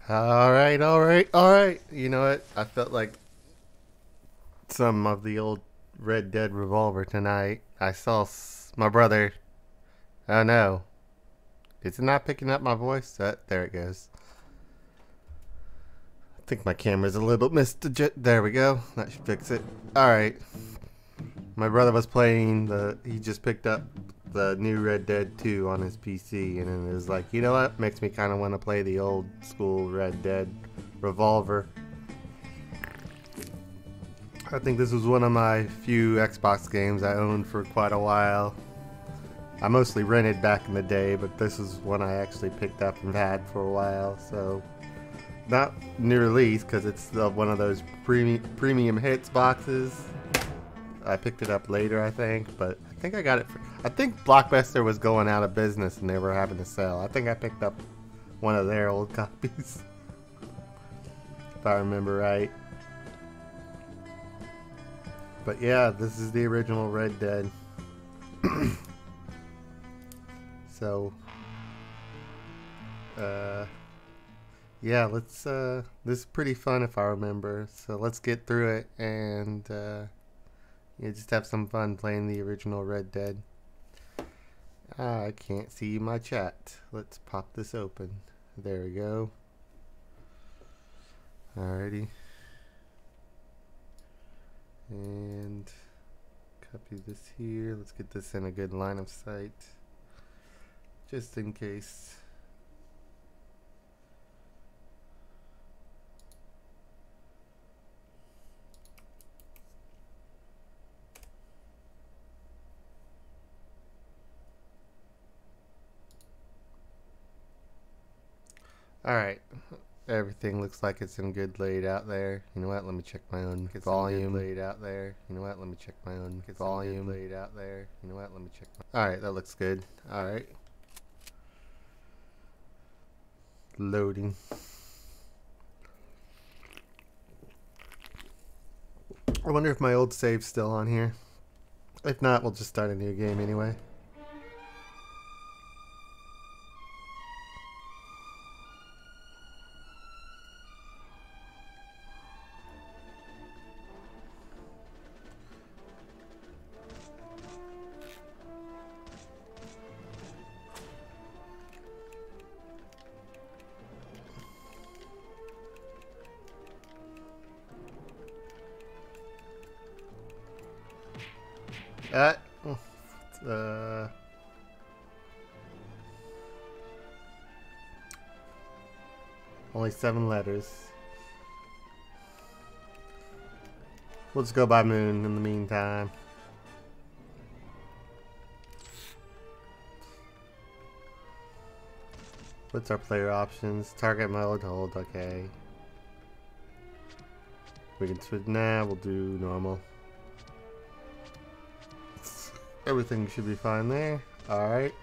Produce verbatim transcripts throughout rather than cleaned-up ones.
All right, all right, all right. You know what? I felt like some of the old Red Dead Revolver tonight. I saw s- my brother. Oh no. Is it not picking up my voice? Uh, there it goes. I think my camera's a little missed. There we go. That should fix it. All right. My brother was playing the. He just picked up the new Red Dead two on his P C, and it was like, you know what? Makes me kind of want to play the old school Red Dead Revolver. I think this was one of my few Xbox games I owned for quite a while. I mostly rented back in the day, but this is one I actually picked up and had for a while. So, not new release because it's the, one of those premium premium hits boxes. I picked it up later, I think, but I think I got it for. I think Blockbuster was going out of business and they were having to sell. I think I picked up one of their old copies, if I remember right. But yeah, this is the original Red Dead. So, uh, yeah, let's, uh, this is pretty fun if I remember. So let's get through it and, uh, yeah, just have some fun playing the original Red Dead. Ah, I can't see my chat. Let's pop this open. There we go. Alrighty. And copy this here. Let's get this in a good line of sight. Just in case. Alright. Everything looks like it's in good laid out there. You know what? Let me check my own it's volume laid out there. You know what? Let me check my own it's volume laid out there. You know what? Let me check my Alright, that looks good. Alright. Loading. I wonder if my old save's still on here. If not, we'll just start a new game anyway. Uh, uh, only seven letters. We'll just go by Moon in the meantime. What's our player options? Target mode, hold, okay. We can switch, nah, we'll do normal. Everything should be fine there. Alright.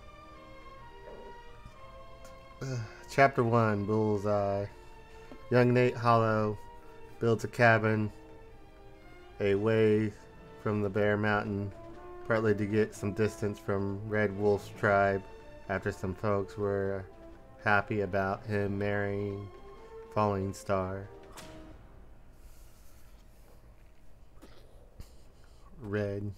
Uh, chapter one, Bullseye. Young Nate Hollow builds a cabin away from the Bear Mountain, partly to get some distance from Red Wolf's tribe after some folks were happy about him marrying Falling Star. Red.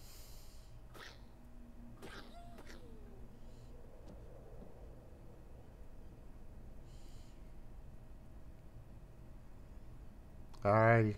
Alrighty.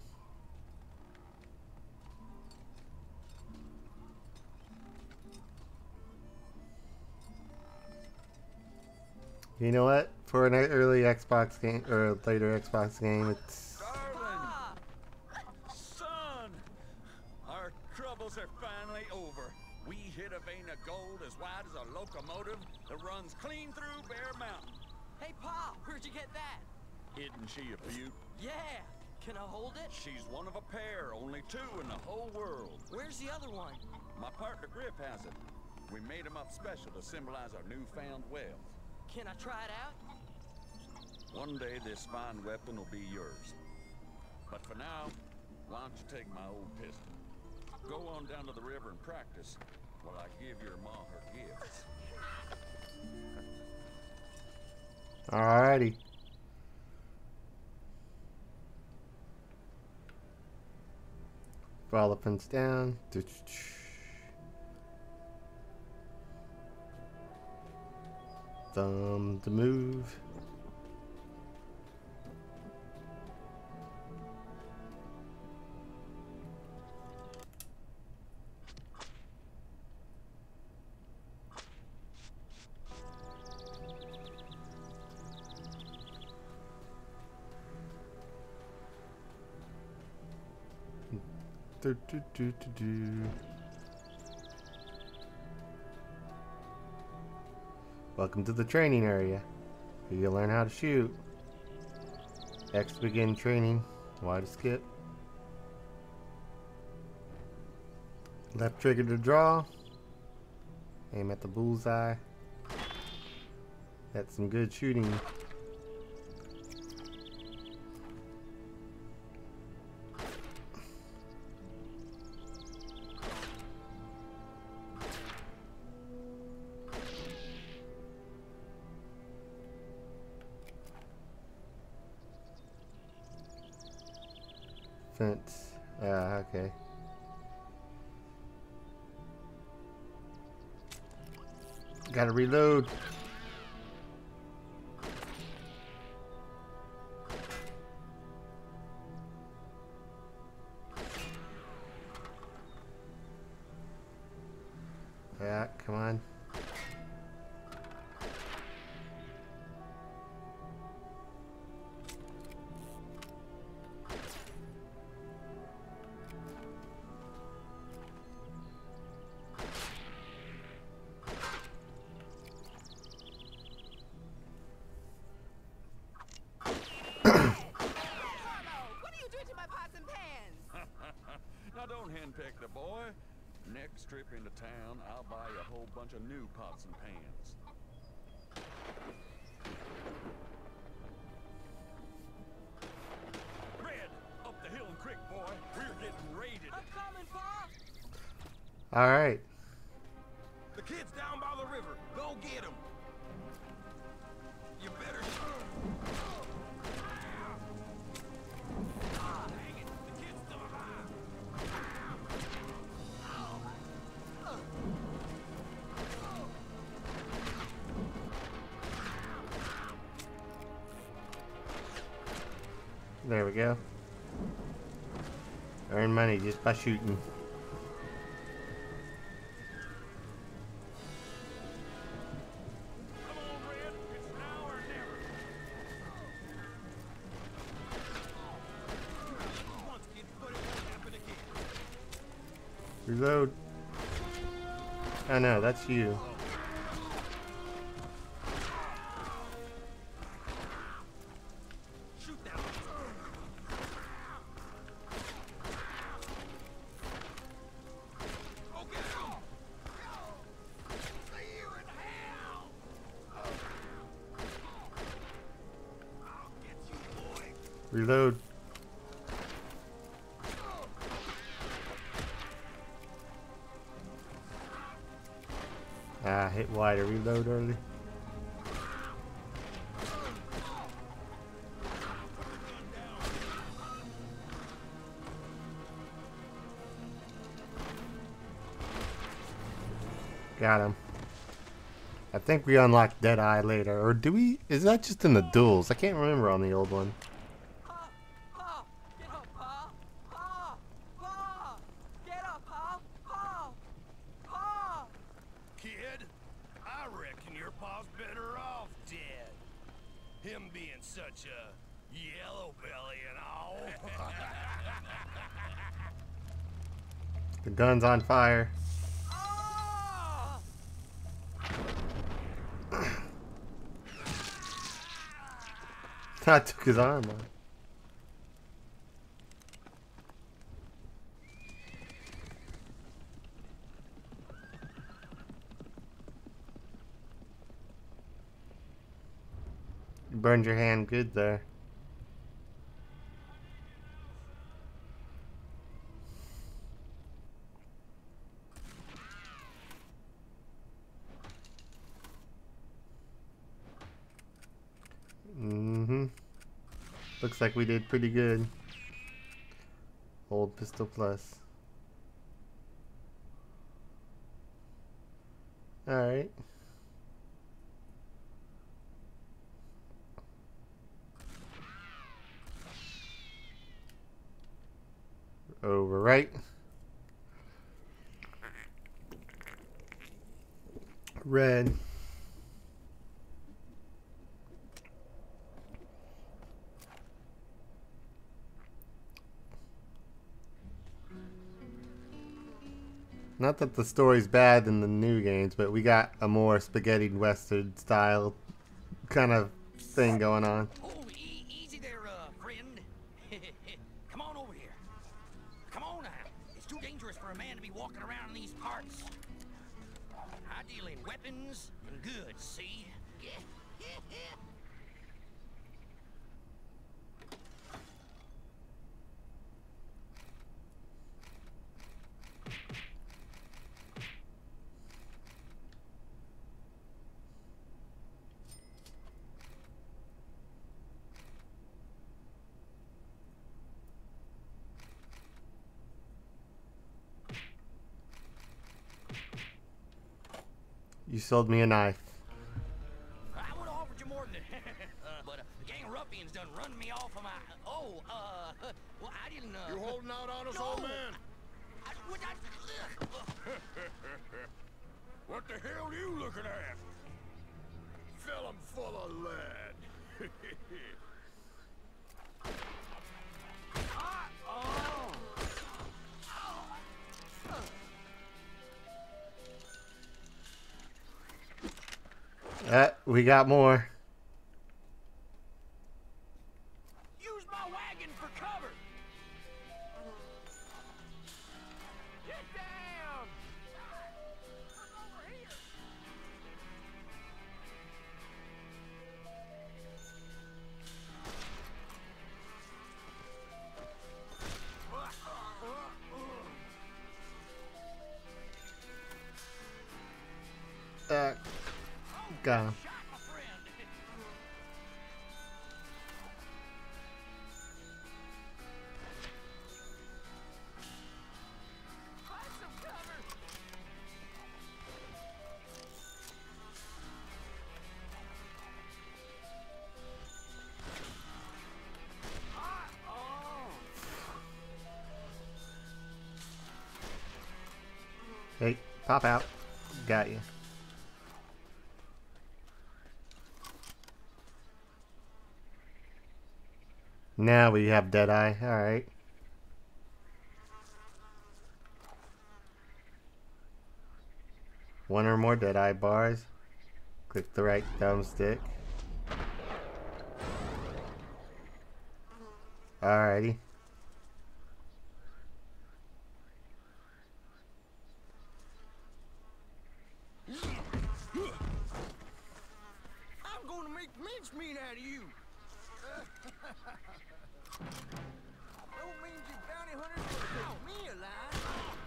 You know what? For an early Xbox game or a later Xbox game, it's. Darling, son, our troubles are finally over. We hit a vein of gold as wide as a locomotive that runs clean through Bear Mountain. Hey, Pa, where'd you get that? Isn't she a beaut? Yeah. Can I hold it? She's one of a pair, only two in the whole world. Where's the other one? My partner Griff has it. We made him up special to symbolize our newfound wealth. Can I try it out? One day this fine weapon will be yours. But for now, why don't you take my old pistol? Go on down to the river and practice while I give your ma her gifts. Alrighty. Elephants down. Thumb to move. Do, do, do, do, do. Welcome to the training area. Here you learn how to shoot. X to begin training. Y to skip. Left trigger to draw. Aim at the bullseye. That's some good shooting. Fence. Ah, okay. Gotta reload. Yeah, come on. Now don't henpeck the boy. Next trip into town, I'll buy you a whole bunch of new pots and pans. Red, up the hill and creek, boy. We're getting raided. I'm coming, Pa! Alright. The kid's down by the river. Go get him. You better shoot. Ah, dang it. The kid's still alive. There we go. Earn money just by shooting. Come on, Red. It's now or never. Once, kid, but it won't happen again. Reload. Oh no, that's you. Shoot now. Go get him. See you in hell. I'll get you, boy. Reload. Ah, hit Y to reload early. Got him. I think we unlocked Deadeye later. Or do we? Is that just in the duels? I can't remember on the old one. Pa! Pa! Get up, Pa! Pa! Pa! Get up, Pa! Pa! Pa! Kid, I reckon your pa's better off dead. Him being such a yellow belly and all. The gun's on fire. Ah! I took his arm off. You burned your hand good there. Mm-hmm. Looks like we did pretty good. Old Pistol Plus. right. Over right. Red. Not that the story's bad in the new games, but we got a more spaghetti western style kind of thing going on. Oh, e easy there, uh, friend. Come on over here. Come on now. It's too dangerous for a man to be walking around in these parts. I deal in weapons and goods, see? You sold me a knife. I would have offered you more than uh, but uh, a gang of ruffians done run me off of my. Oh, uh, well, I didn't. Uh, You holding out on us, no. old man? I, what, I, ugh. What the hell are you looking at? Fill 'em full of lead. Ah, oh. Uh, we got more. Use my wagon for cover. Get down. Come over here. Uh, got him. Shot, my friend. Find some cover. Ah, oh. Hey, pop out. Got you. Now we have Deadeye. Alright. One or more Deadeye bars. Click the right thumbstick. Alrighty. I'm going to make mincemeat out of you. Don't mean you bounty hunters will keep me alive.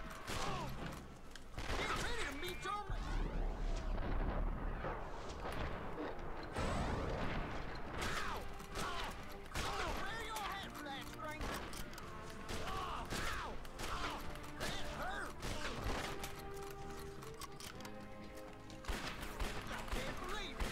Get ready to meet your ma- Ow! Ow! Oh, where your hat for that, stranger? Oh, ow! Ow! That hurt! I can't believe it!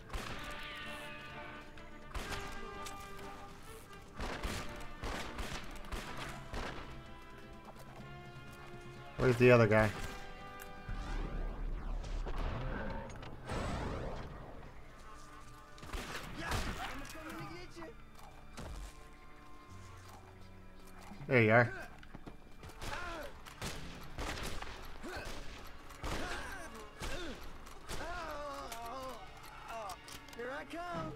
Where's the other guy? There you are. Here I come.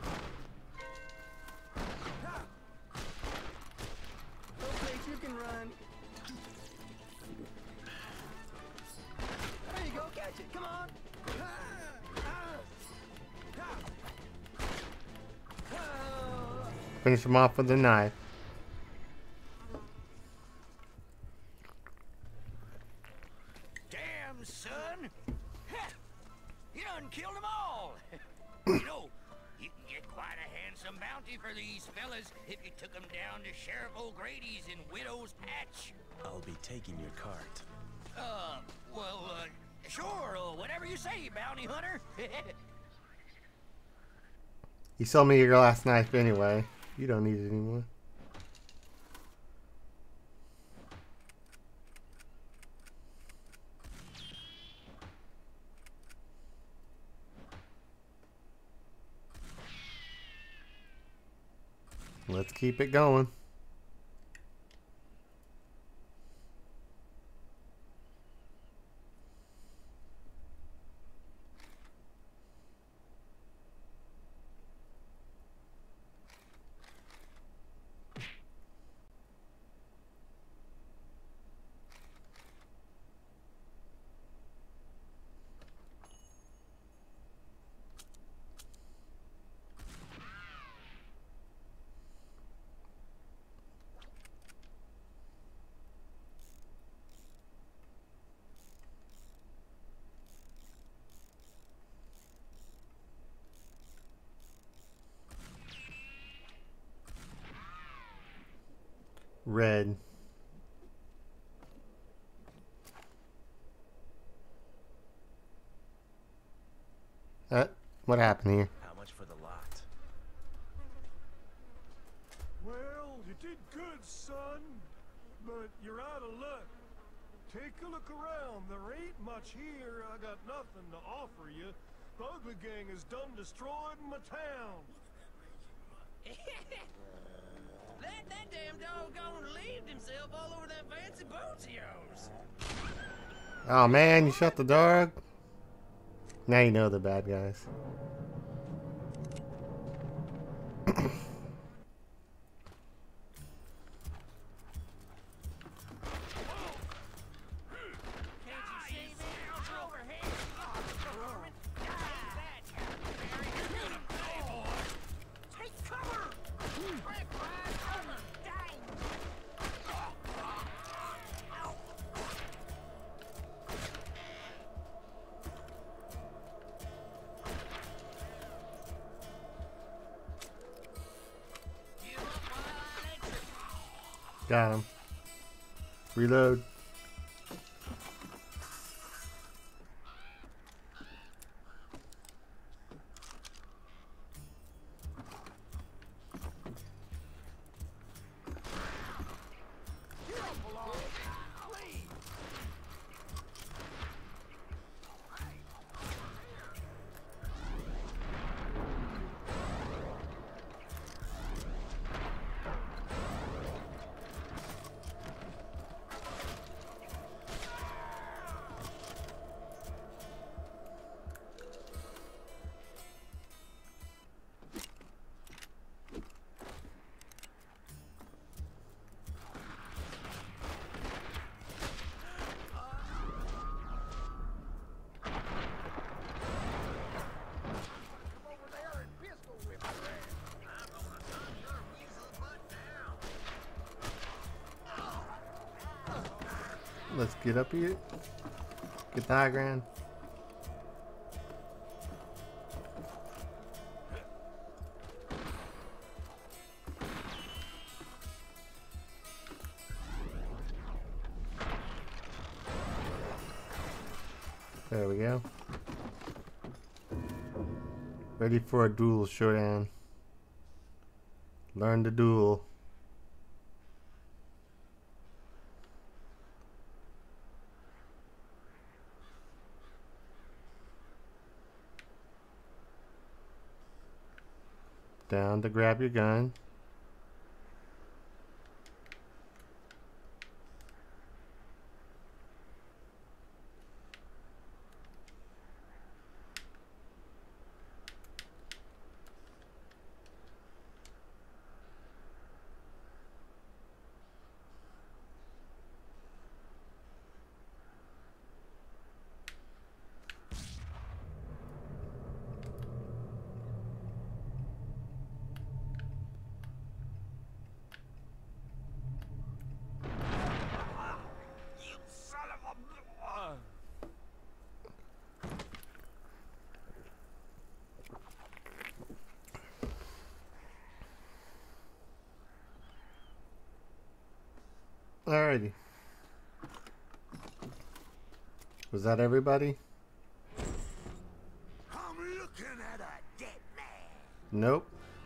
No place you can run. There you go, catch it. Come on. Finish him off with a knife. Damn, son. You done killed them all. You know, you can get quite a handsome bounty for these fellas if you took them down to Sheriff O'Grady's in Widow's Patch. I'll be taking your cart. Uh, well, uh, Sure, uh, whatever you say, bounty hunter. You sold me your glass knife anyway. You don't need it anymore. Let's keep it going. Red. Uh, what happened here? How much for the lot? Well, you did good, son. But you're out of luck. Take a look around. There ain't much here. I got nothing to offer you. The Ugly Gang is done destroyed my town. That, that damn doggone relieved himself all over that fancy boots of yours. Oh man, you shot the dog? Now you know the bad guys. Got him. Reload. Let's get up here. Get the high ground. There we go. Ready for a duel showdown. Learn to duel. Down to grab your gun. Alrighty. Was that everybody? I'm looking at a dead man. Nope.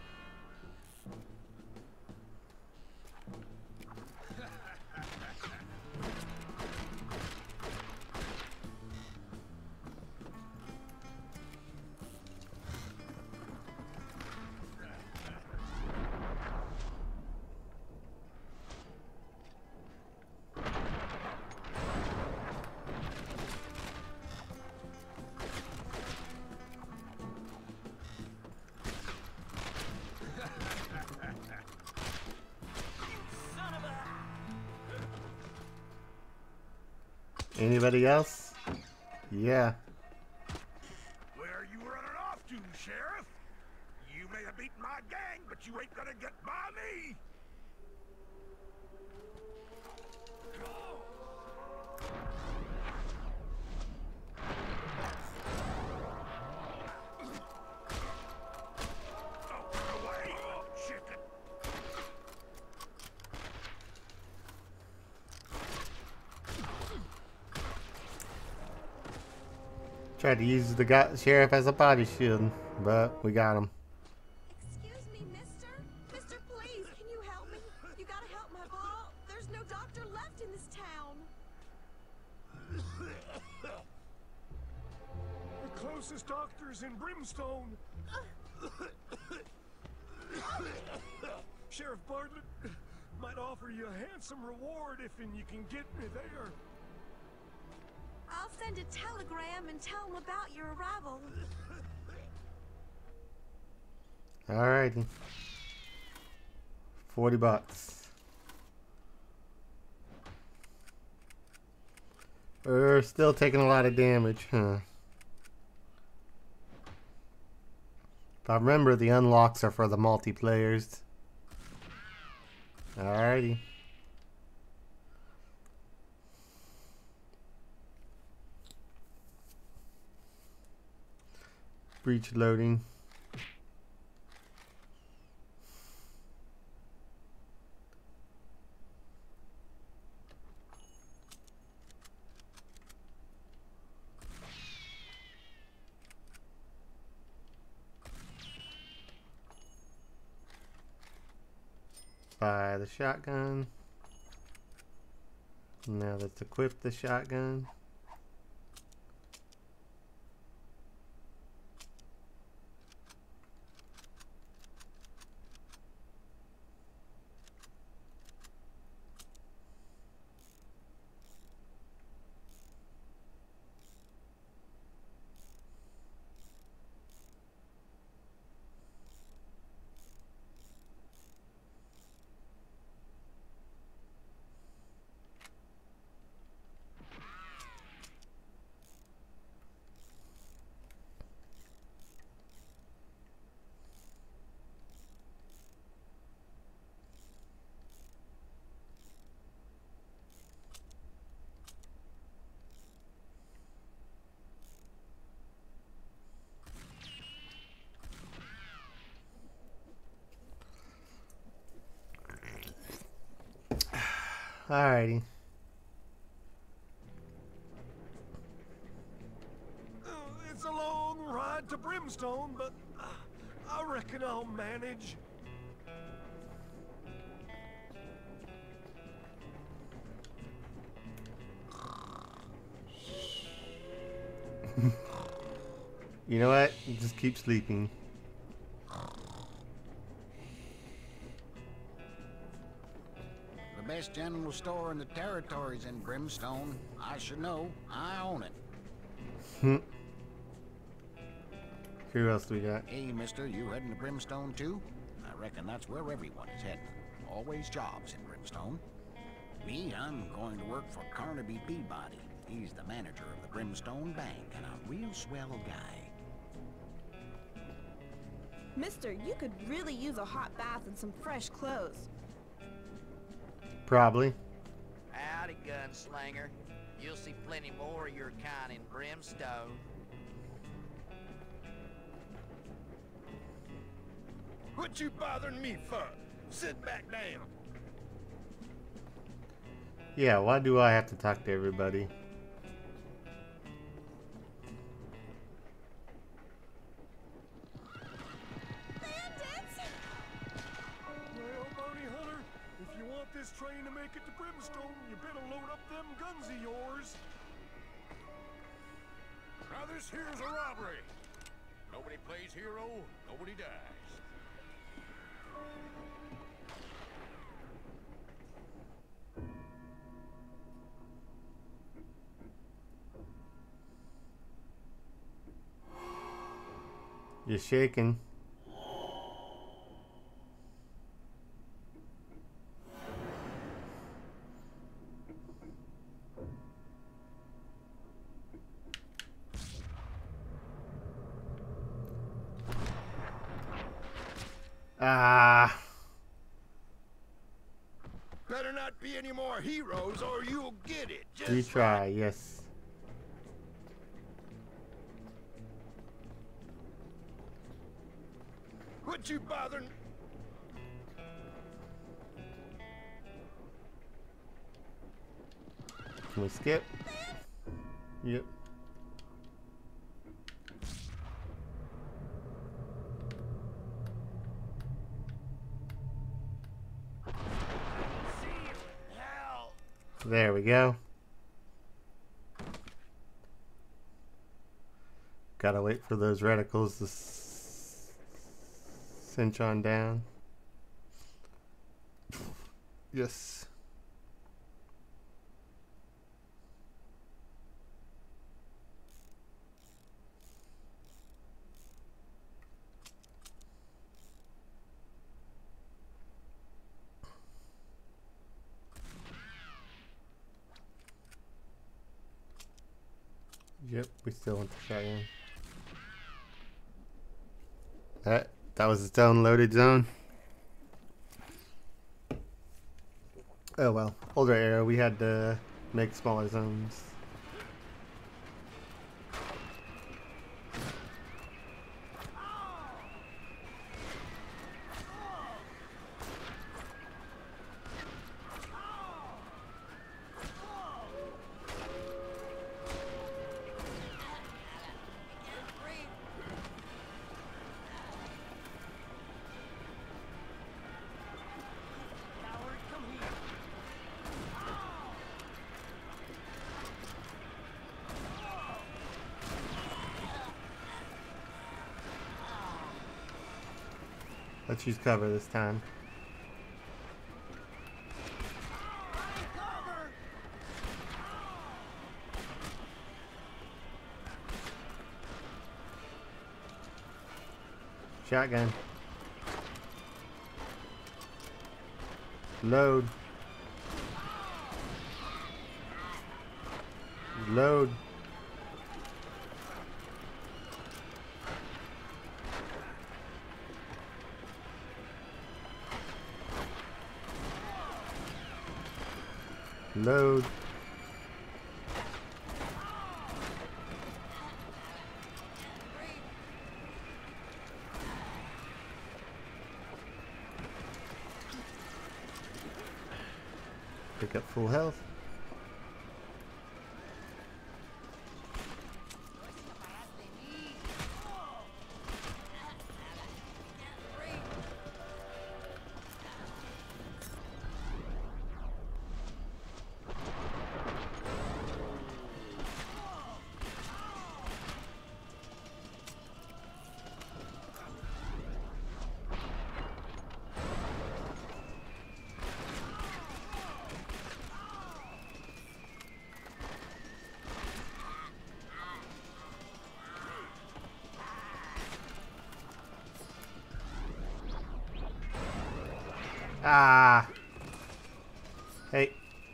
Anybody else? Yeah. Where are you running off to, Sheriff? You may have beaten my gang, but you ain't gonna get by me! Oh, away, chicken! Tried to use the guy, sheriff as a body shield, but we got him. Excuse me, mister? Mister, please, can you help me? You gotta help my pa. There's no doctor left in this town. The closest doctor's in Brimstone. Sheriff Bartlett might offer you a handsome reward if and you can get me there. I'll send a telegram and tell him about your arrival. Alrighty. Forty bucks. We're still taking a lot of damage, huh? If I remember, the unlocks are for the multiplayers. Alrighty. Breach loading. Buy the shotgun. Now let's equip the shotgun. Alrighty. Uh, it's a long ride to Brimstone, but uh, I reckon I'll manage. You know what? Just keep sleeping. The best general store in the territory's in Brimstone. I should know. I own it. Hmm. Who else do we got? Hey, mister, you heading to Brimstone too? I reckon that's where everyone is heading. Always jobs in Brimstone. Me, I'm going to work for Carnaby Peabody. He's the manager of the Brimstone Bank and a real swell guy. Mister, you could really use a hot bath and some fresh clothes. Probably. Howdy, gunslinger. You'll see plenty more of your kind in Brimstone. What you bothering me for? Sit back down. Yeah, why do I have to talk to everybody? If you want this train to make it to Brimstone, you better load up them guns of yours. Now this here's a robbery. Nobody plays hero, nobody dies. You're shaking. Ah. Better not be any more heroes or you'll get it. Just Retry, yes. What you bothering? Can we skip? Yep. There we go. Gotta wait for those reticles to s cinch on down. Yes. Yep, we still want the shotgun. That that was its own loaded zone. Oh well, older era we had to make smaller zones. Let's use cover this time. Shotgun. Load. Load. Load. Pick up full health. Ah. Hey.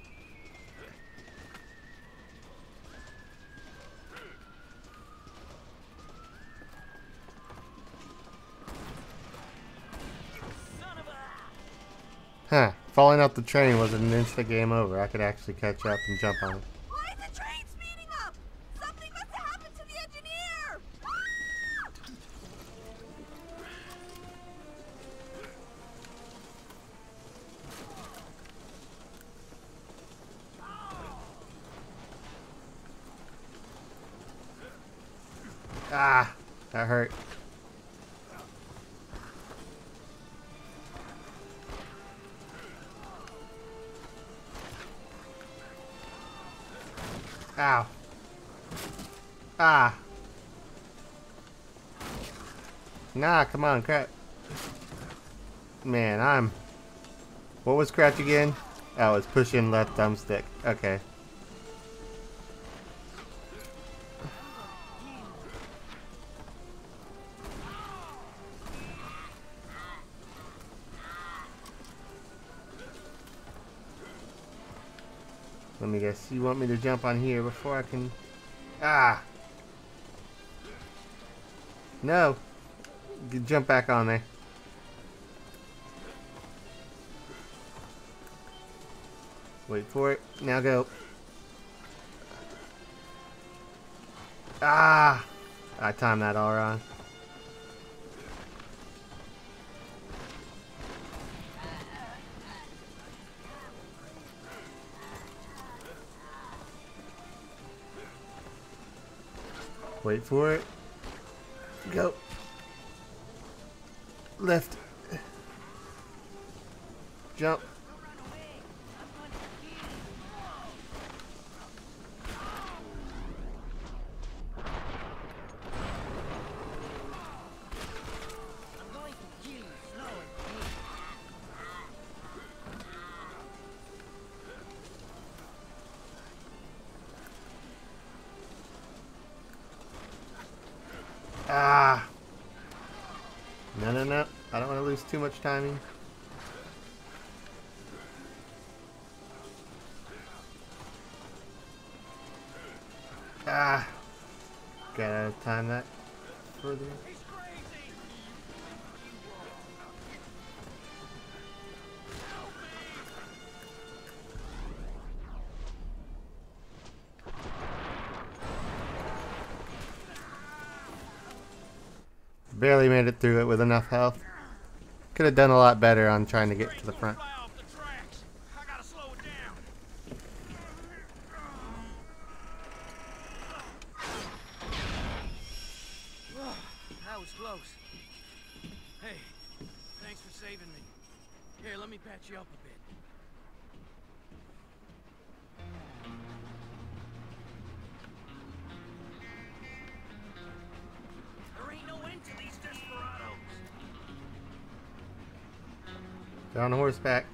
Huh. Falling off the train wasn't an instant game over. I could actually catch up and jump on it. Why is the train speeding up? Something must have happened to the engineer! Ah, that hurt. Ow. Ah. Nah, come on, crap. Man, I'm... What was crouch again? Oh, it's pushing left thumbstick. Okay. Let me guess. You want me to jump on here before I can... Ah! No! You jump back on there. Wait for it. Now go. Ah! I timed that all wrong. Wait for it. Go. Left. Jump. Ah! No, no, no. I don't want to lose too much timing. Ah! Gotta time that further. Barely made it through it with enough health. Could have done a lot better on trying to get to the front. That was close. Hey, thanks for saving me. Here, let me patch you up a bit. There ain't no end to these desperados. They're on horseback.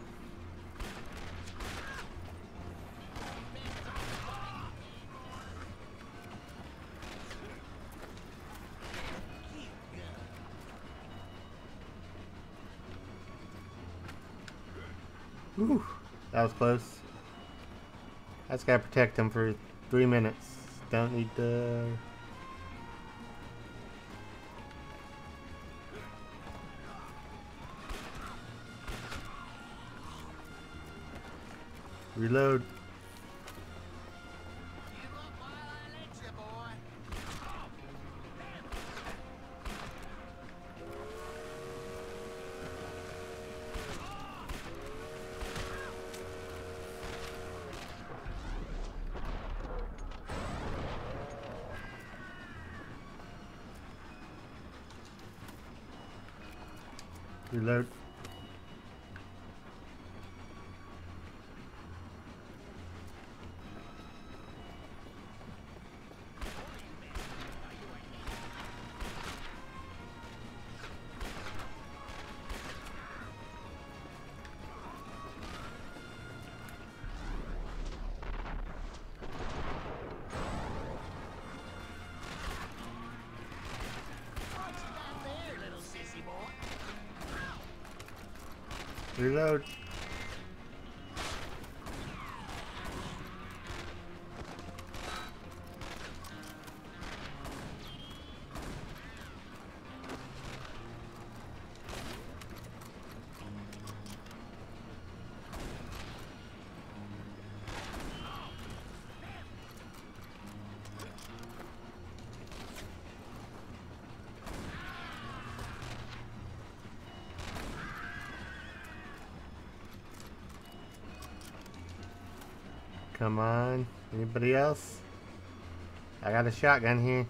Whew, that was close. I just gotta protect him for three minutes. Don't need to... Reload. Reload. Reload. Come on. Anybody else? I got a shotgun here.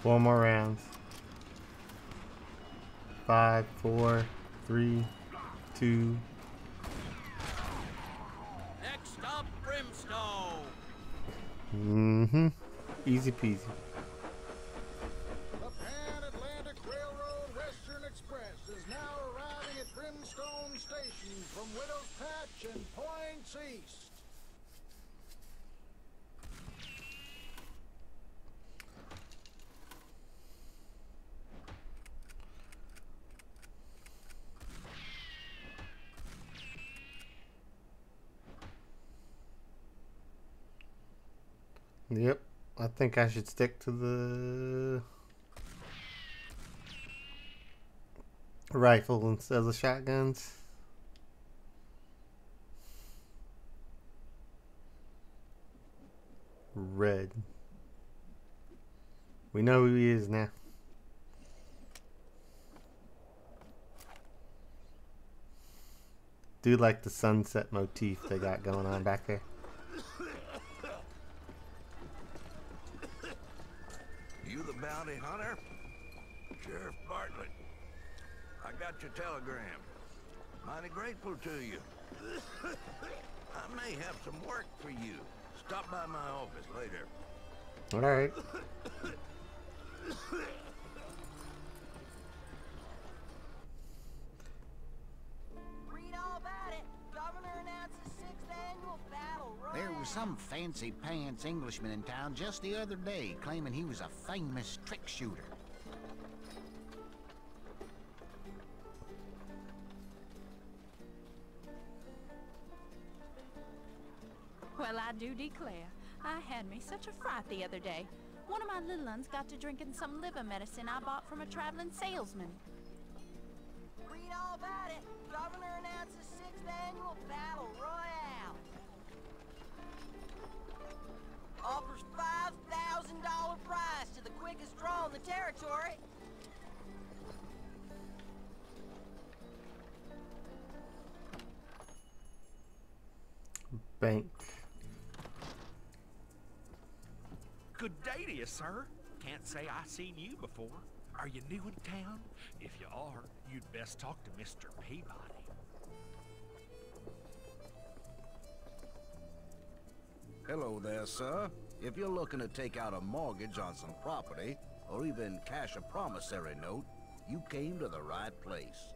Four more rounds. Five, four, three, two. Next up, Brimstone. Mm-hmm. Easy peasy. The Pan-Atlantic Railroad Western Express is now arriving at Brimstone Station from Widow's Patch and points east. Yep, I think I should stick to the rifle instead of the shotguns. Red. We know who he is now. Do like the sunset motif they got going on back there. You the bounty hunter? Sheriff Bartlett. I got your telegram. Mighty grateful to you. I may have some work for you. Stop by my office later. Alright. Read all about it. Governor announces sixth annual battle royal. There was some fancy pants Englishman in town just the other day claiming he was a famous trick shooter. Well, I do declare, I had me such a fright the other day. One of my little uns got to drinking some liver medicine I bought from a traveling salesman. Read all about it. Governor announces sixth annual battle royale. Offers five thousand dollar prize to the quickest draw in the territory. Bank. Good day to you, sir. Can't say I seen you before. Are you new in town? If you are, you'd best talk to Mister Peabody. Hello there, sir. If you're looking to take out a mortgage on some property, or even cash a promissory note, you came to the right place.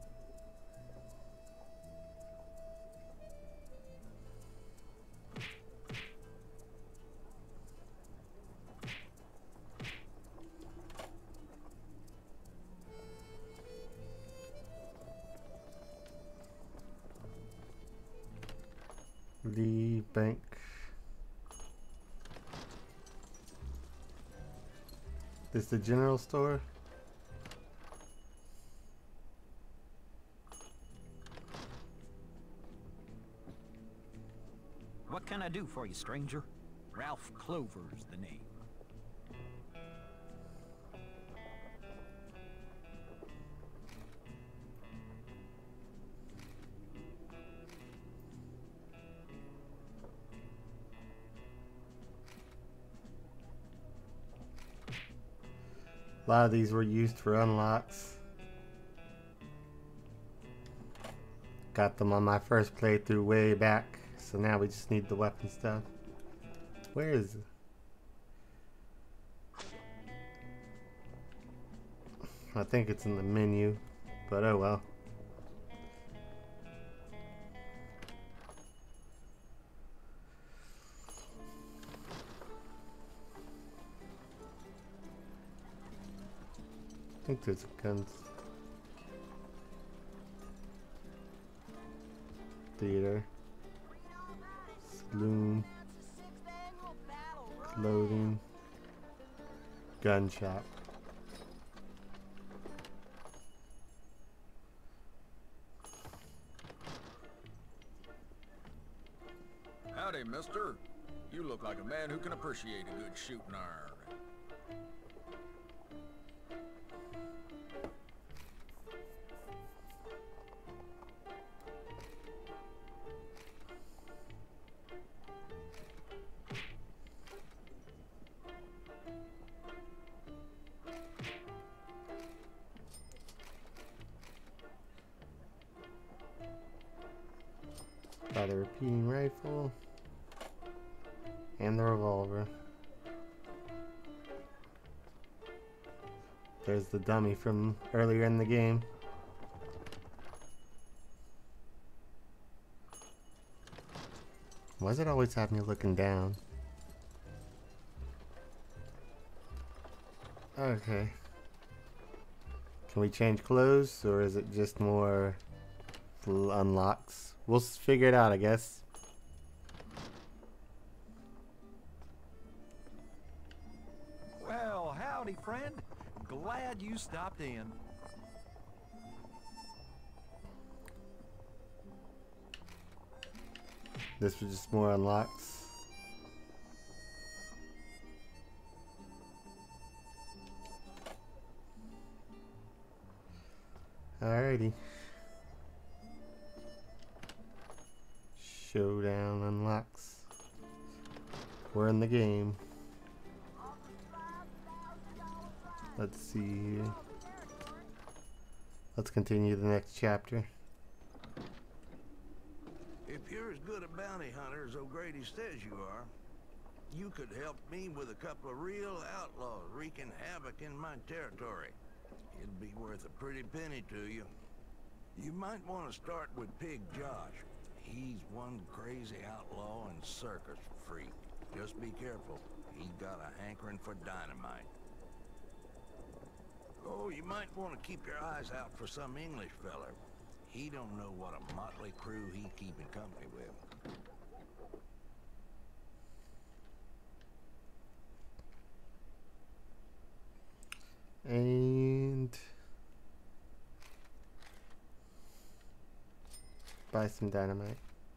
The bank. This the general store? What can I do for you, stranger? Ralph Clover's the name. A lot of these were used for unlocks. Got them on my first playthrough way back, so now we just need the weapon stuff. Where is it? I think it's in the menu, but oh well. I think there's guns. Theater. Saloon. Clothing. Gun shop. Howdy, mister. You look like a man who can appreciate a good shooting iron. a repeating rifle. And the revolver. There's the dummy from earlier in the game. Why does it always have me looking down? Okay. Can we change clothes, or is it just more unlocks? We'll figure it out, I guess. Well, howdy, friend. Glad you stopped in. This was just more unlocks. Alrighty. Showdown unlocks. We're in the game. Let's see here. Let's continue the next chapter. If you're as good a bounty hunter as O'Grady says you are, you could help me with a couple of real outlaws wreaking havoc in my territory. It'd be worth a pretty penny to you. You might want to start with Pig Josh. He's one crazy outlaw and circus freak. Just be careful. He's got a hankering for dynamite. Oh, you might want to keep your eyes out for some English feller. He don't know what a motley crew he's keeping company with. And buy some dynamite.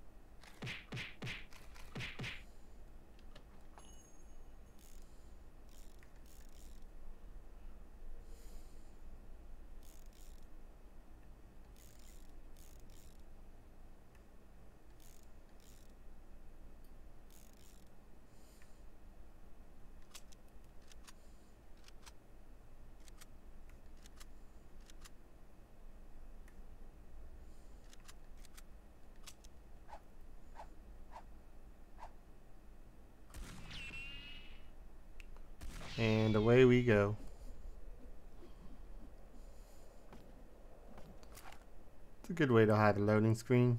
And away we go. It's a good way to hide a loading screen.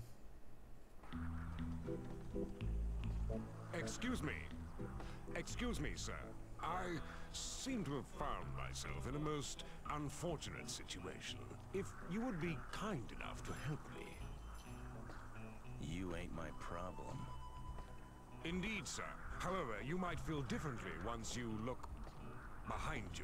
Excuse me. Excuse me, sir. I seem to have found myself in a most unfortunate situation. If you would be kind enough to help me. You ain't my problem. Indeed, sir. However, you might feel differently once you look behind you.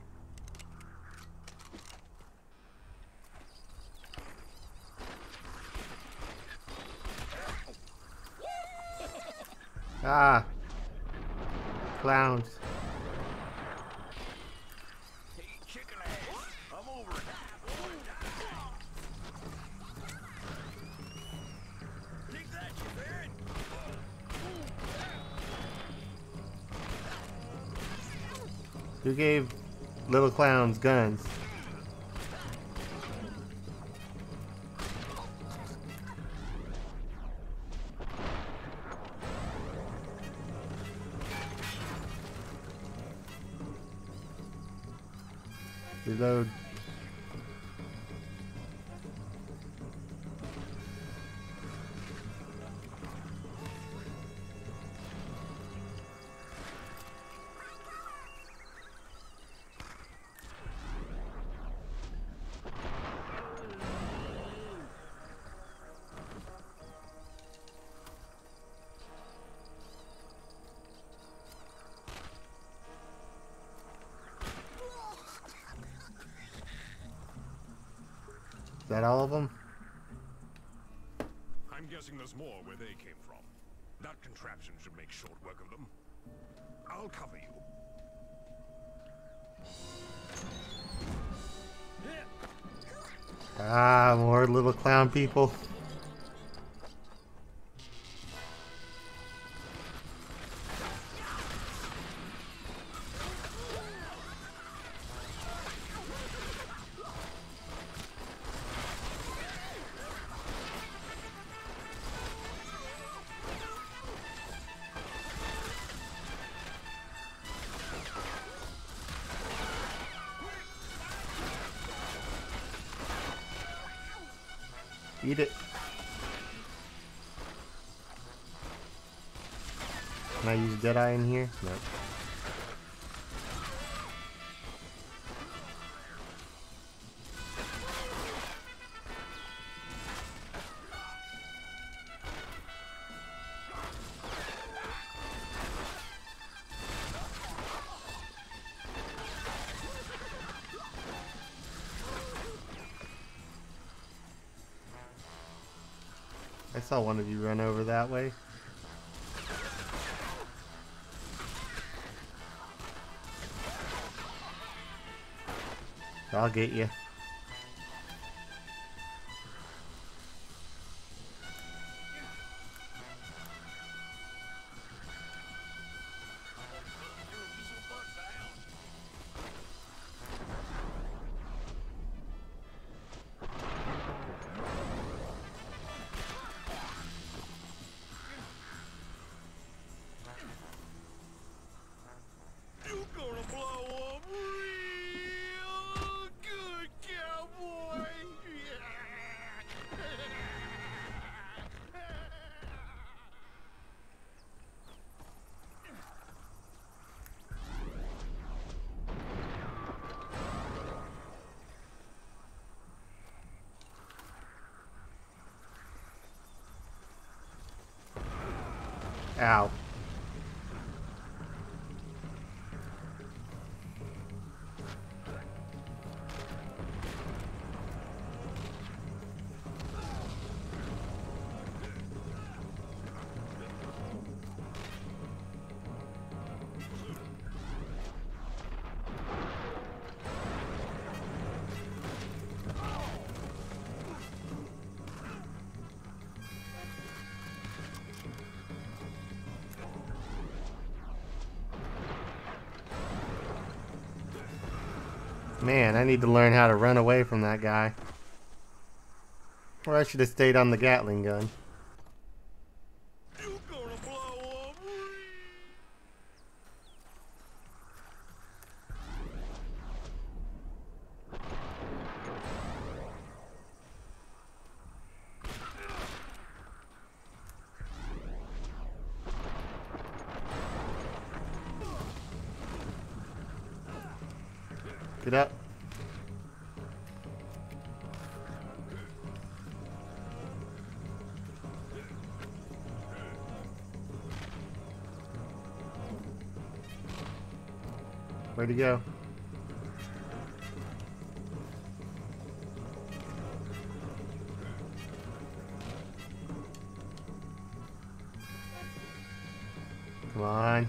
Ah, clowns. Hey, chicken ass, I'm over it. Take that, you ferret. Who gave little clowns guns? Reload. Is that all of them? I'm guessing there's more where they came from. That contraption should make short work of them. I'll cover you. Ah, more little clown people. Eat it. Can I use Deadeye in here? Nope. I saw one of you run over that way. I'll get you. Ow. Man, I need to learn how to run away from that guy. Or I should have stayed on the Gatling gun. Get up. Where'd he go? Come on.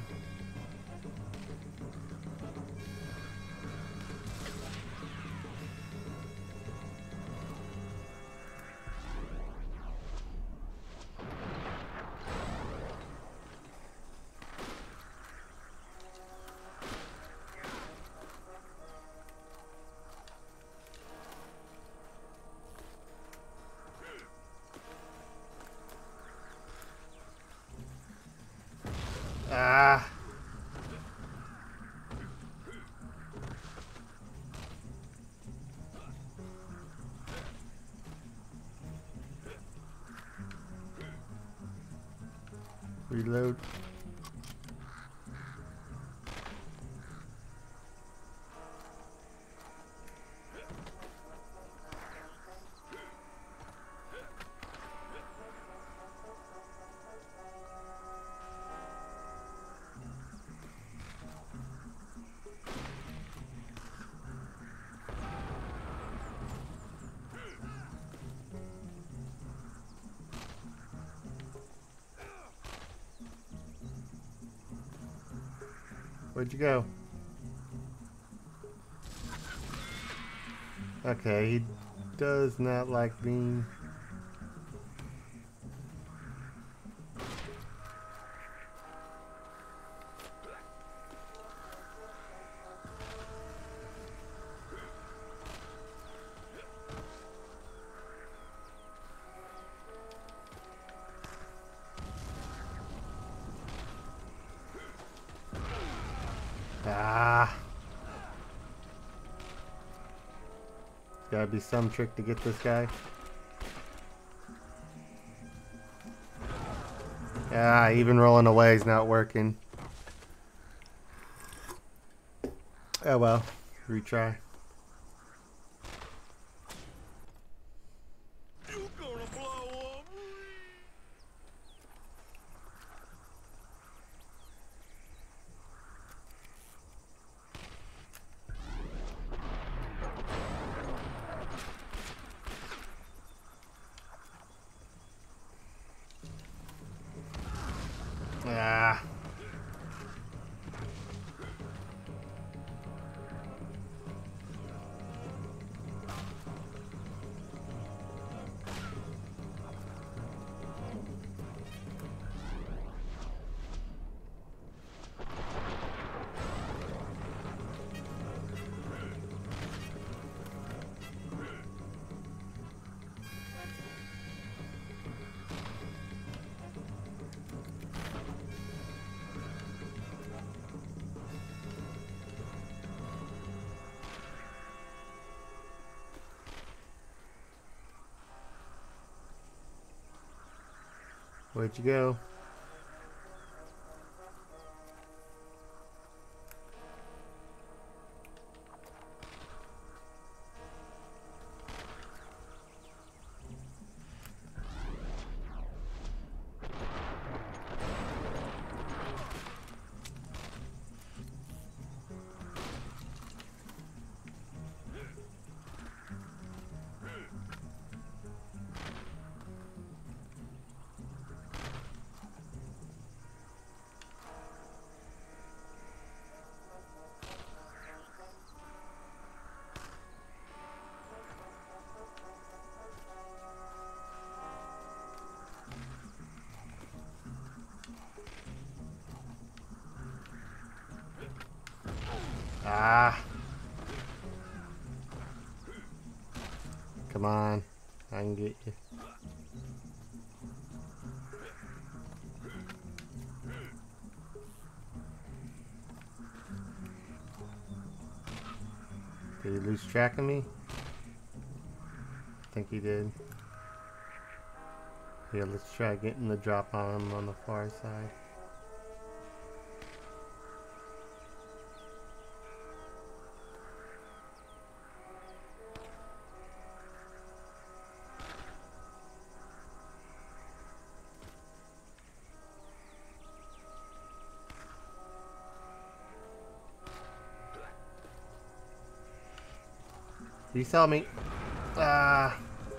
Ah. Reload. Where'd you go? Okay, he does not like me. Ah. There's gotta be some trick to get this guy. Yeah, even rolling away is not working. Oh well, retry. Ah. Where'd you go? Ah. Come on. I can get you. Did he lose track of me? I think he did. Here, let's try getting the drop on him on the far side. He saw me. Ah.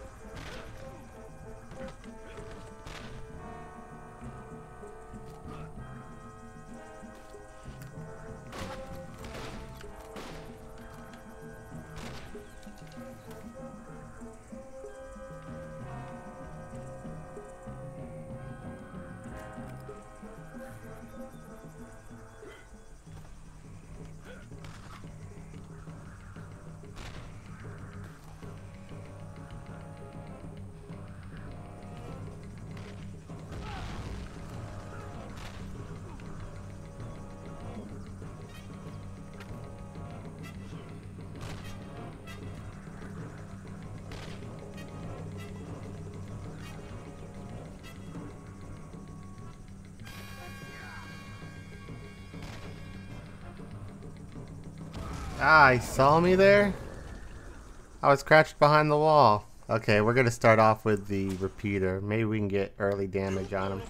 Ah, he saw me there? I was crouched behind the wall. Okay, we're gonna start off with the repeater. Maybe we can get early damage on him.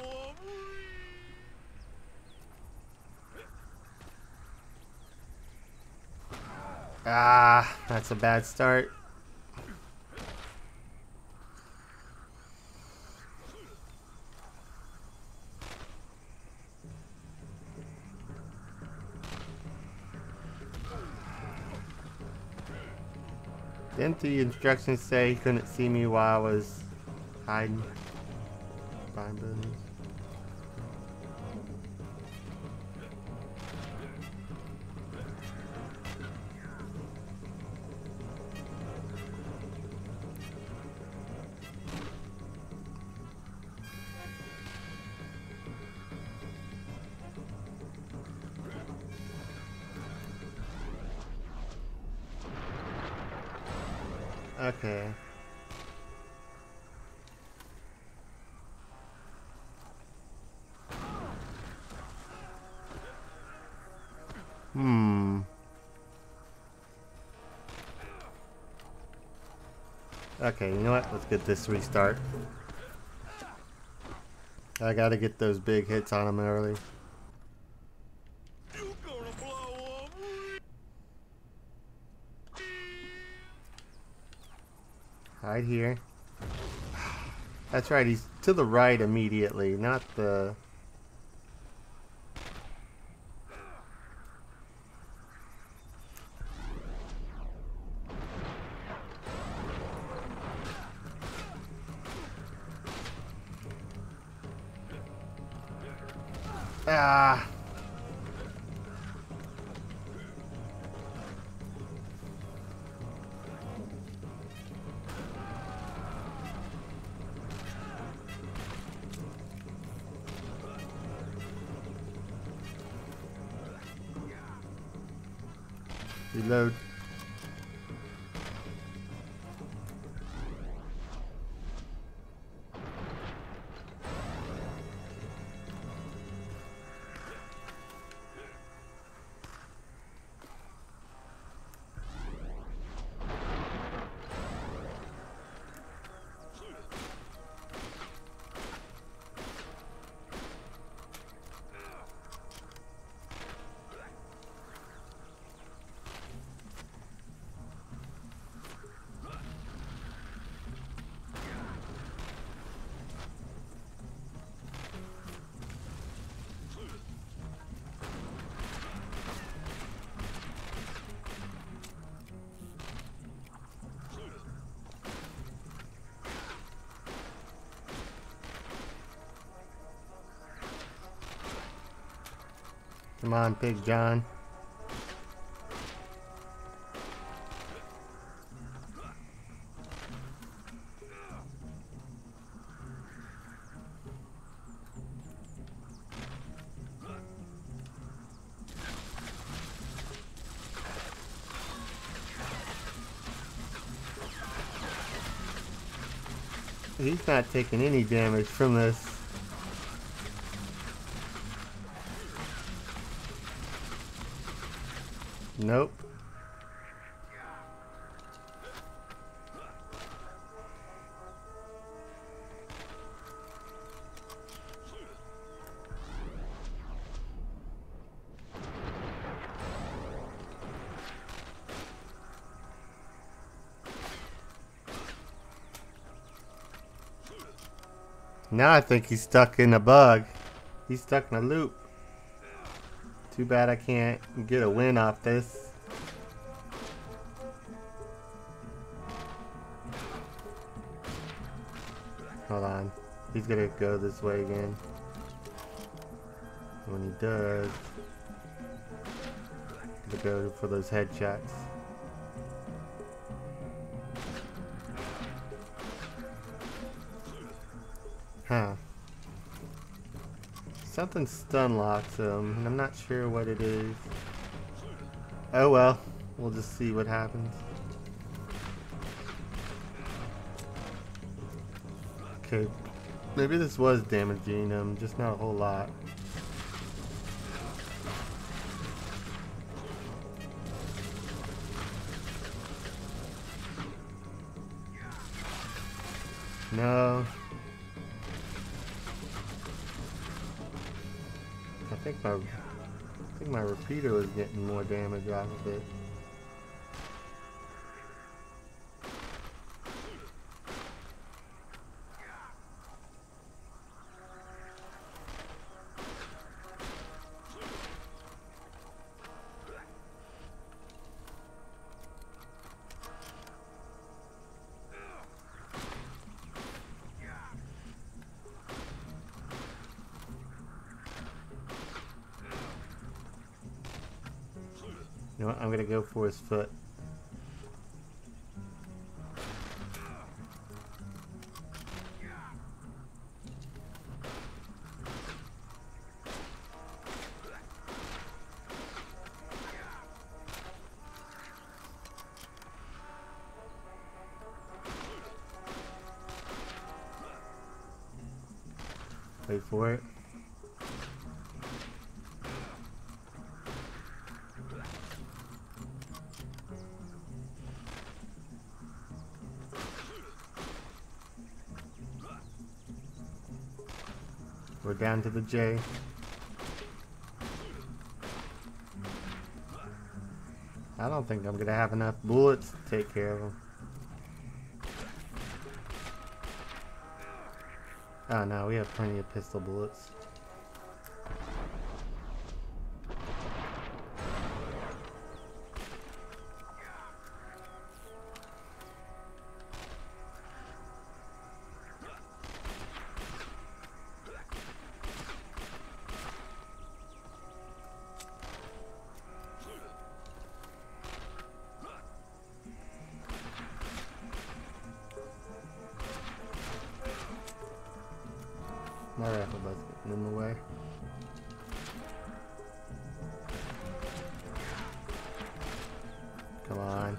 Ah, that's a bad start. Didn't the instructions say he couldn't see me while I was hiding behind buildings? Okay. Hmm. Okay, you know what? Let's get this restart. I gotta get those big hits on him early. Hide here. That's right, he's to the right immediately, not the... Ah. Reload. Come on, Big John. He's not taking any damage from this. Nope. Now I think he's stuck in a bug. He's stuck in a loop. Too bad I can't get a win off this. Hold on. He's gonna go this way again. When he does, gonna go for those headshots. Huh. Something stun locks him, and I'm not sure what it is. Oh well, we'll just see what happens. Okay, maybe this was damaging him, just not a whole lot. No. I think my, I think my repeater was getting more damage off of it. You know what? I'm gonna go for his foot. Wait for it. We're down to the J. I don't think I'm gonna have enough bullets to take care of him. Oh no, we have plenty of pistol bullets. My rifle butt's getting in the way. Come on.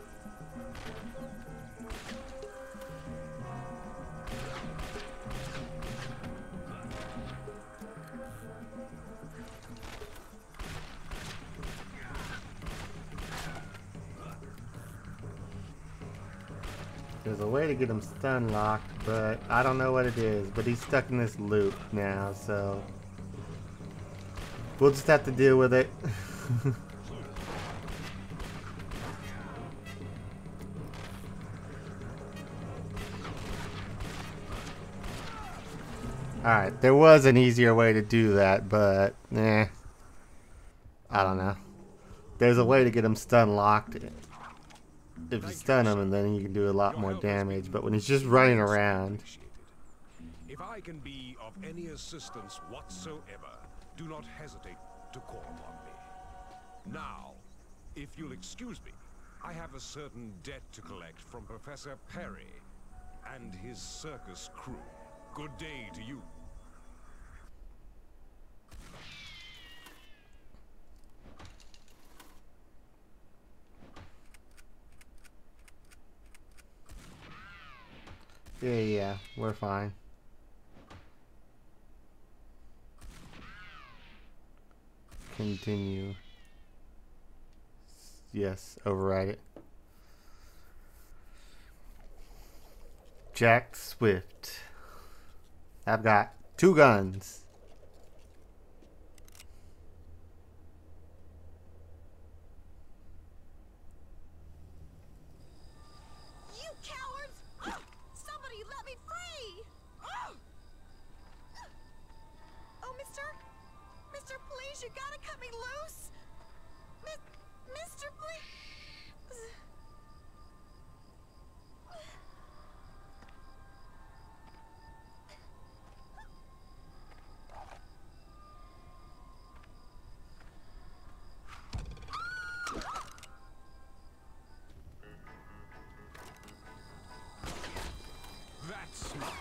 There's a way to get him stun locked, but I don't know what it is. But he's stuck in this loop now, so we'll just have to deal with it. Alright, there was an easier way to do that, but eh. I don't know. There's a way to get him stun locked. If you stun him, and then you can do a lot more damage. But when he's just running around. If I can be of any assistance whatsoever, do not hesitate to call upon me. Now, if you'll excuse me, I have a certain debt to collect from Professor Perry and his circus crew. Good day to you. Yeah, yeah, we're fine. Continue. Yes, override it. Jack Swift. I've got two guns. You cowards! Somebody let me free! Oh, mister? Mister, please, you gotta cut me loose! Mi mister, please! That's smart.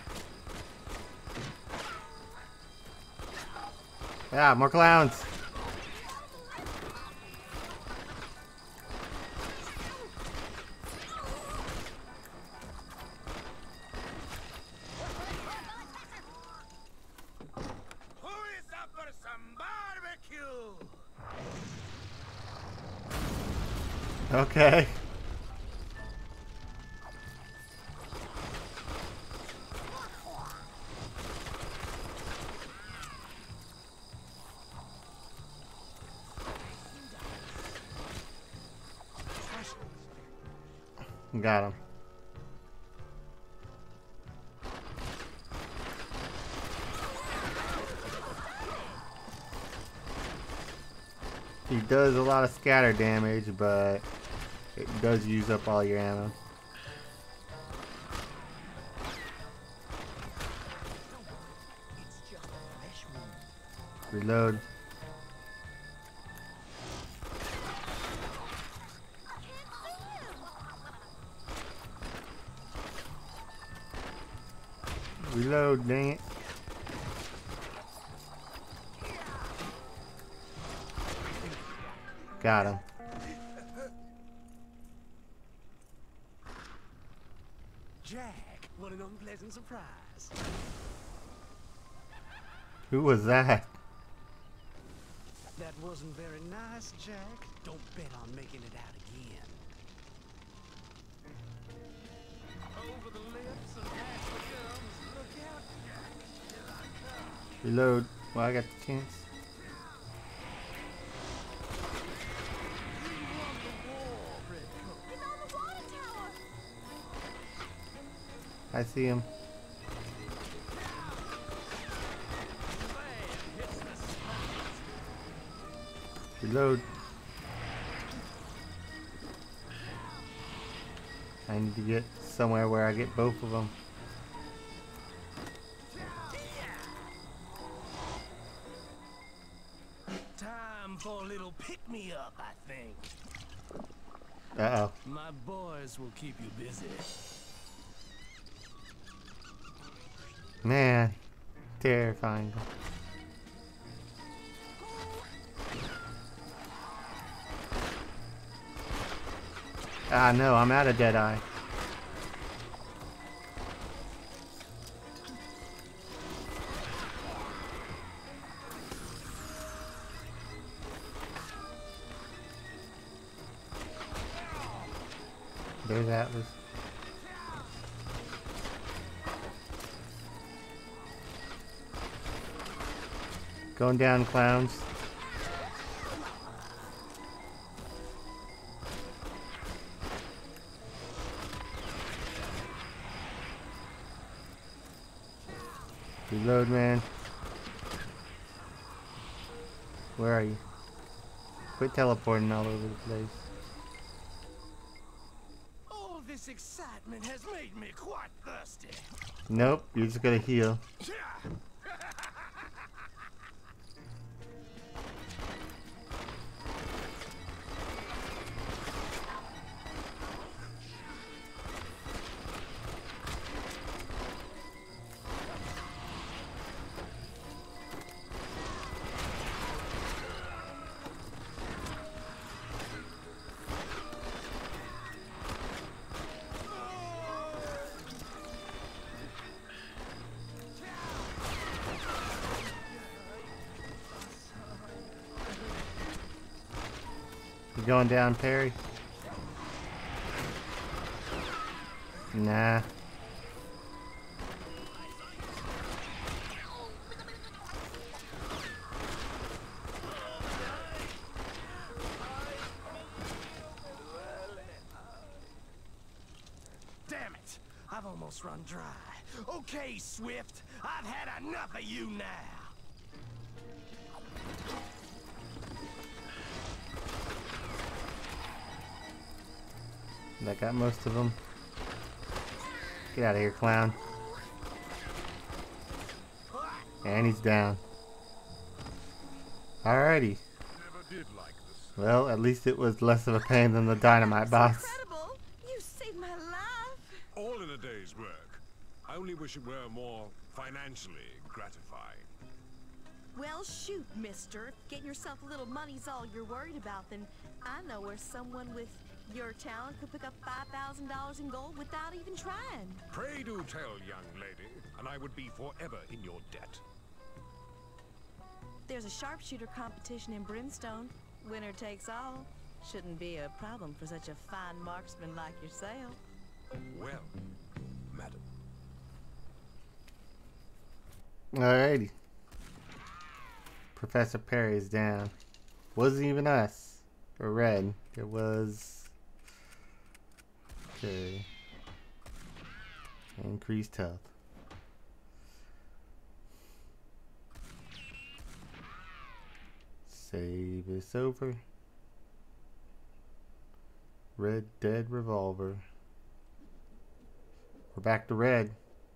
Yeah, more clowns. Who is up for some barbecue? Okay. Got him. He does a lot of scatter damage, but it does use up all your ammo. Reload. Reload, dang it. Got him. Jack, what an unpleasant surprise. Who was that? That wasn't very nice, Jack. Don't bet on making it out again. Over the lips and past the gums. Look out, Jack. Here I come. Reload. Well, I got the chance. I see him. Reload. I need to get somewhere where I get both of them. Time for a little pick-me-up, I think. Uh-oh. My boys will keep you busy. Man, terrifying. Ah, no, I'm out of Deadeye. There's Atlas. Going down, clowns. Reload, man. Where are you? Quit teleporting all over the place. All this excitement has made me quite thirsty. Nope, you're just gonna heal. You going down, Perry? Nah. Damn it! I've almost run dry. Okay, Swift, I've had enough of you now. That got most of them. Get out of here, clown. And he's down. Alrighty. Well, at least it was less of a pain than the dynamite boss. Incredible! You saved my life. All in a day's work. I only wish it were more financially gratifying. Well, shoot, mister. If getting yourself a little money's all you're worried about, then I know where someone with your talent could pick up five thousand dollars in gold without even trying. Pray do tell, young lady, and I would be forever in your debt. There's a sharpshooter competition in Brimstone. Winner takes all. Shouldn't be a problem for such a fine marksman like yourself. Well, madam. Alrighty. Professor Perry's down. Wasn't even us. Or Red. It was... Okay. Increased health. Save this over. Red Dead Revolver. We're back to Red.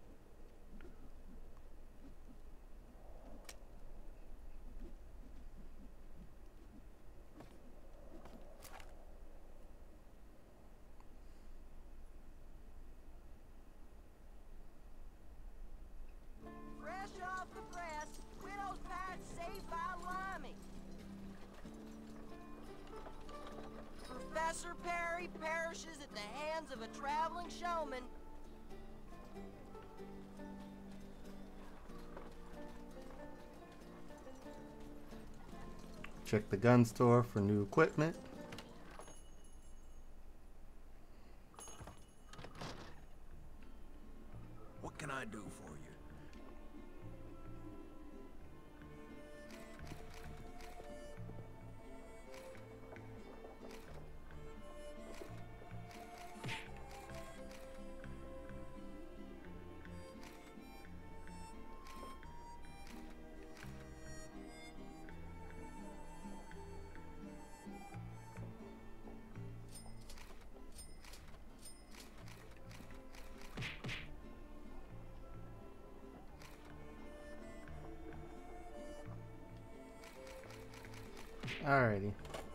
Fresh off the press, Widow's Patch saved by Limey. Professor Perry perishes at the hands of a traveling showman. Check the gun store for new equipment. What can I do for you? Alrighty.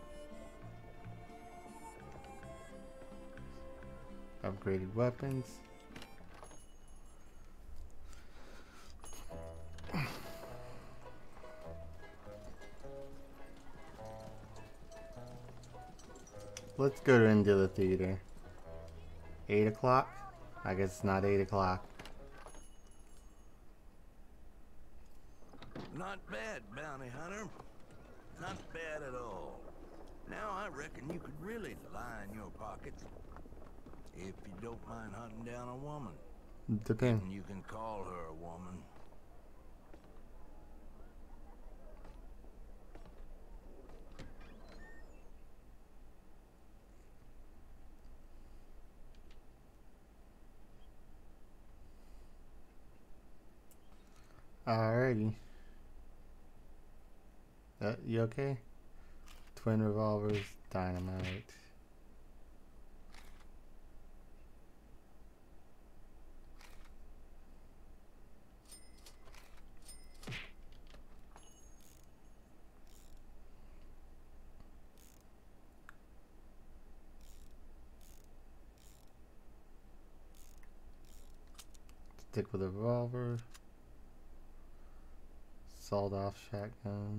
Upgraded weapons. Let's go into the theater. Eight o'clock? I guess it's not eight o'clock. Not bad, bounty hunter. Not bad at all. Now I reckon you could really line your pockets. If you don't mind hunting down a woman. Depends. And you can call her a woman. Alrighty. Uh, you okay? Twin revolvers, dynamite. Stick with a revolver. Sawed-off shotgun.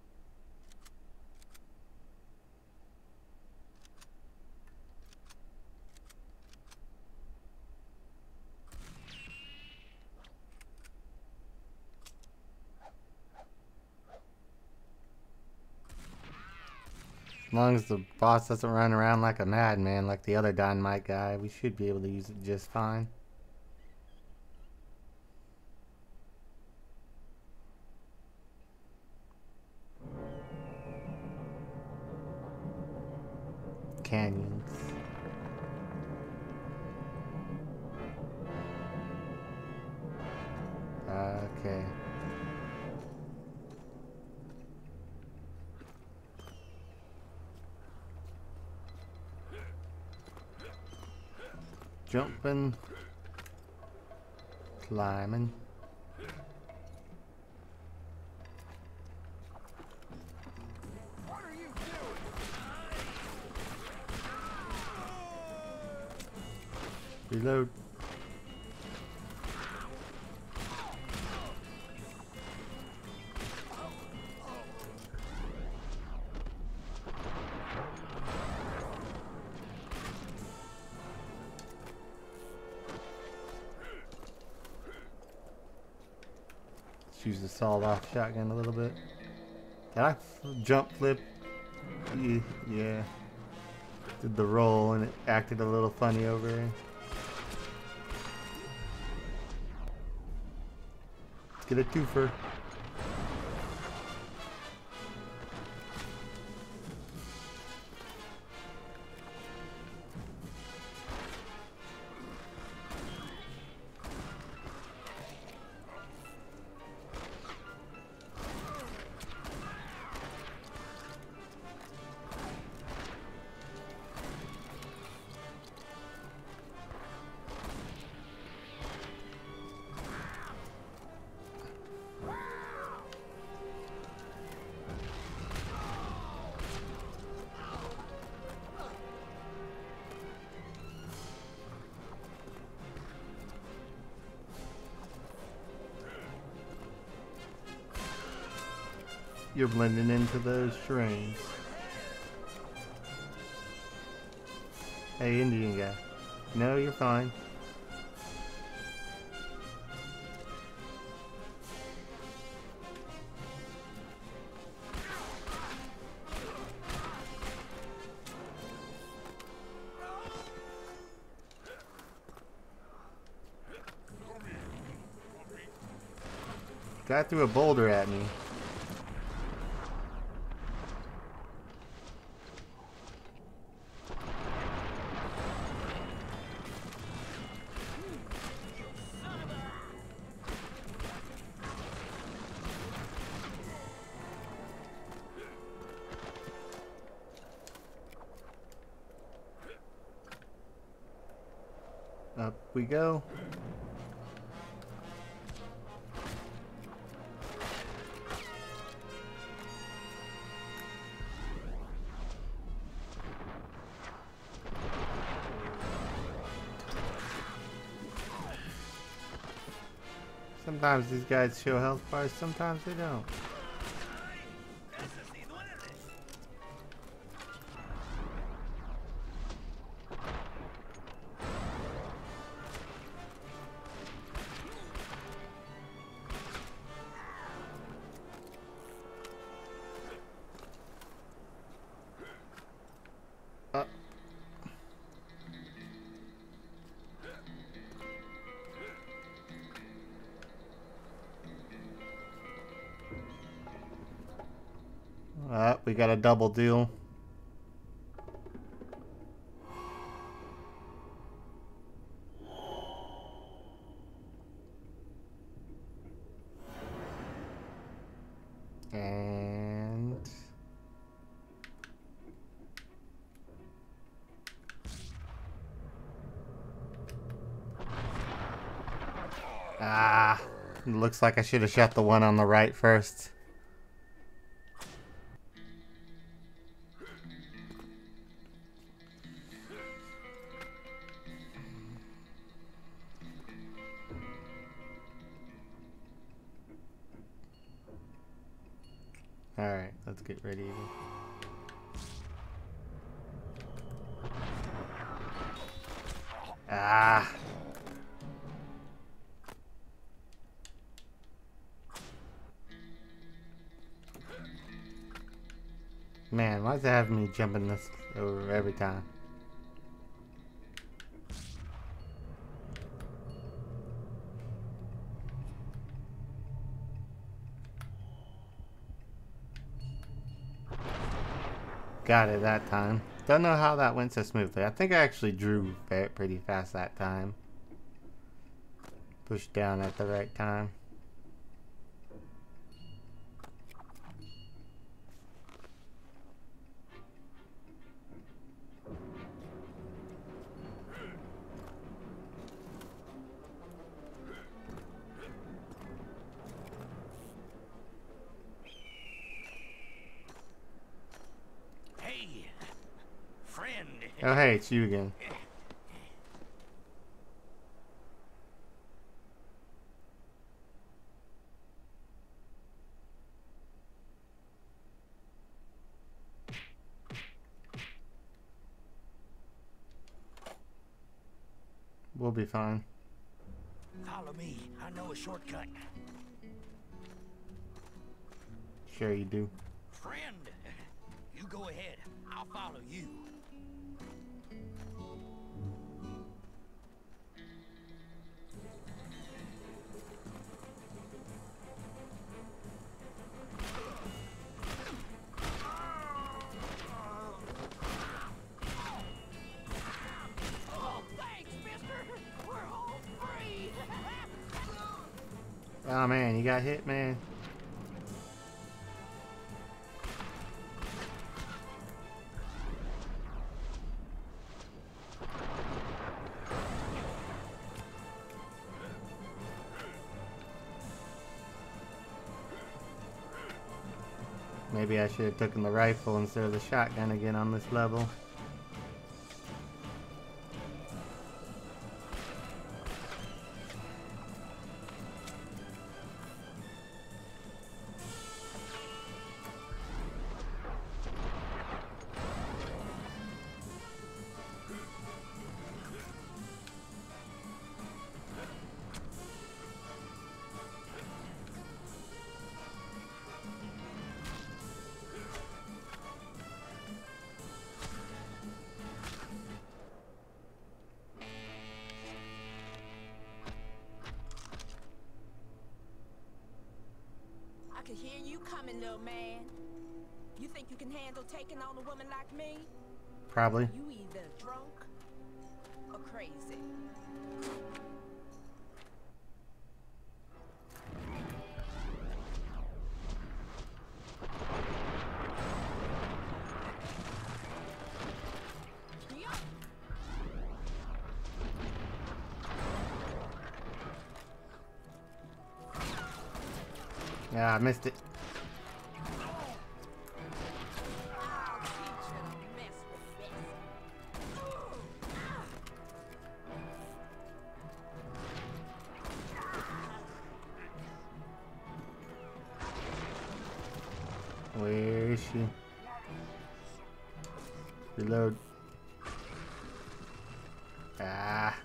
As long as the boss doesn't run around like a madman like the other dynamite guy, we should be able to use it just fine. Canyons. Okay. Jumping. Climbing. Reload. Let's use the sawed-off shotgun a little bit. Did I f jump flip? Yeah, yeah. Did the roll and it acted a little funny over here. Get a twofer. You're blending into those shrines. Hey, Indian guy. No, you're fine. Guy threw a boulder at me. Up we go. Sometimes these guys show health bars, sometimes they don't. Uh, we got a double deal. And ah, looks like I should have shot the one on the right first. Alright, let's get ready. Ah. Man, why's it having me jumping this over every time? Got it that time. Don't know how that went so smoothly. I think I actually drew pretty fast that time. Pushed down at the right time. Oh hey, it's you again. We'll be fine. Follow me. I know a shortcut. Sure you do. Friend, you go ahead. I'll follow you. Oh man, you got hit, man. Maybe I should have taken the rifle instead of the shotgun again on this level. I can hear you coming, little man. You think you can handle taking on a woman like me? Probably. You either drunk or crazy. Yeah, I missed it. she? Reload. Ah.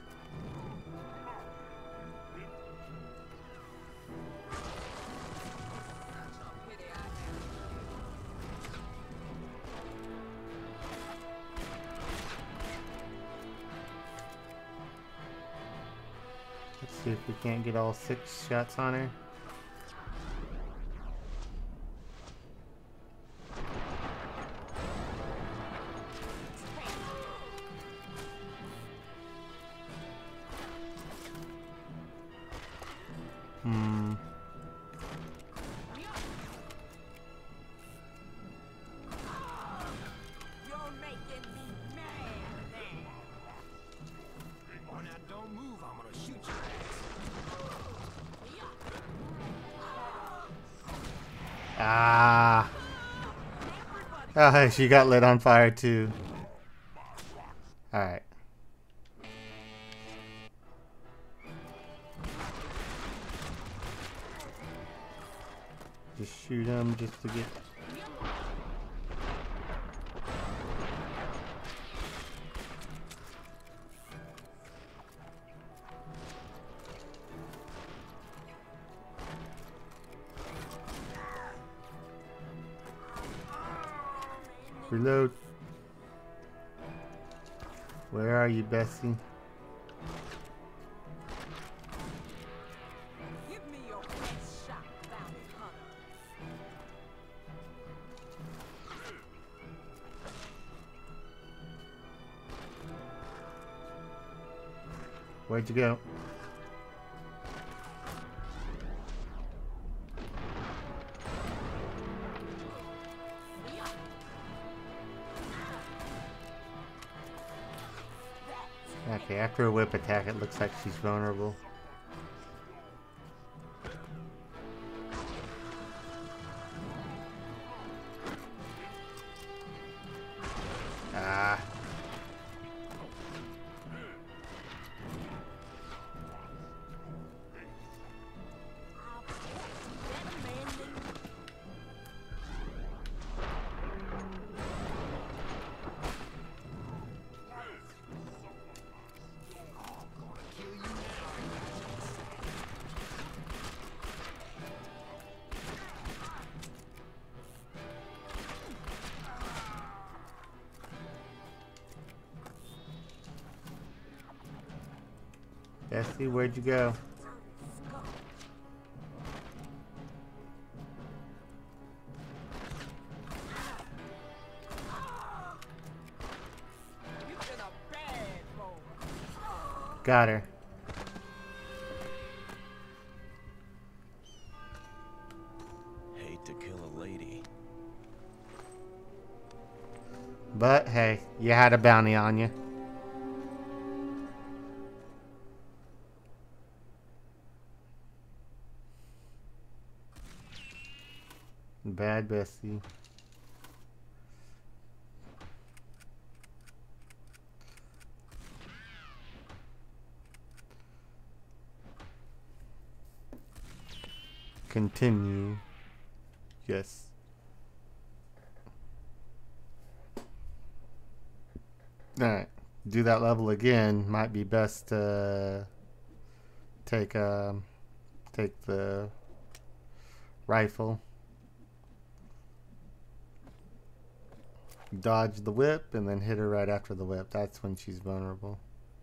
Let's see if we can't get all six shots on her. Hmm. You're making me mad now. Oh, now don't move. I'm gonna shoot your ass. Ah. Oh, she got lit on fire too. Alright. Just shoot him just to get... Reload. Where are you, Bessie? Give me your best shot, bounty hunter. Where'd you go? Okay, after a whip attack, it looks like she's vulnerable. Ah. Bessie, where'd you go? Got her. Hate to kill a lady. But hey, you had a bounty on you. Bad Bessie. Continue. Yes. Alright. Do that level again. Might be best to take um take the rifle. Dodge the whip and then hit her right after the whip. That's when she's vulnerable.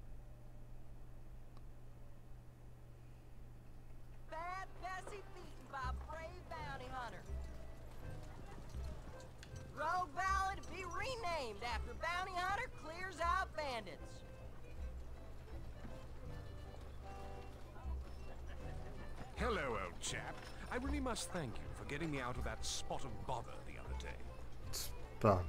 Bad Bessie beaten by brave bounty hunter. Rogue Ballad be renamed after bounty hunter clears out bandits. Hello, old chap. I really must thank you for getting me out of that spot of bother the other day. Spot.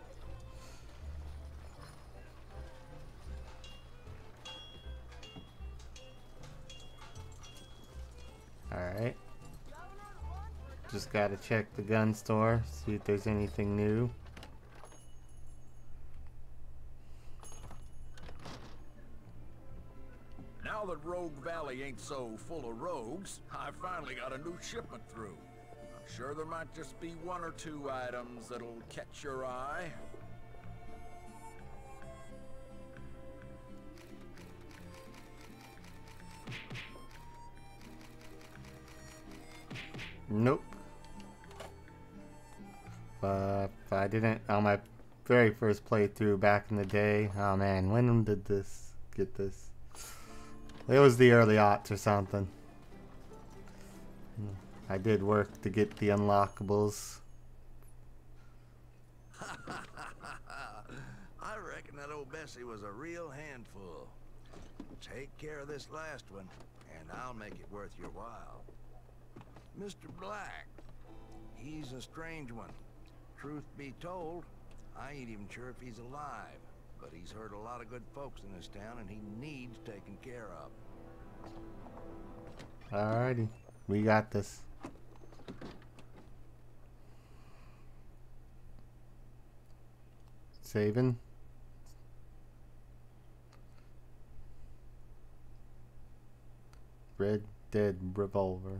Alright. Just gotta check the gun store, see if there's anything new. Now that Rogue Valley ain't so full of rogues, I finally got a new shipment through. Sure there might just be one or two items that'll catch your eye? Nope. But if I didn't on my very first playthrough back in the day, oh man, when did this get this? It was the early aughts or something. I did work to get the unlockables. I reckon that old Bessie was a real handful. Take care of this last one, and I'll make it worth your while. Mister Black, he's a strange one. Truth be told, I ain't even sure if he's alive, but he's hurt a lot of good folks in this town, and he needs taken care of. Alrighty, we got this. Saving. Red Dead Revolver.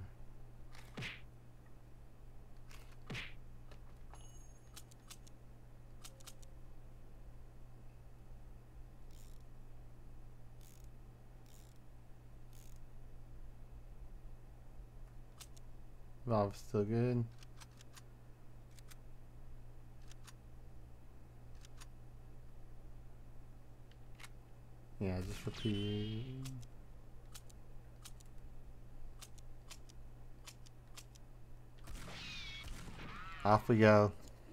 Valve's still good. Yeah, just repeat. Off we go.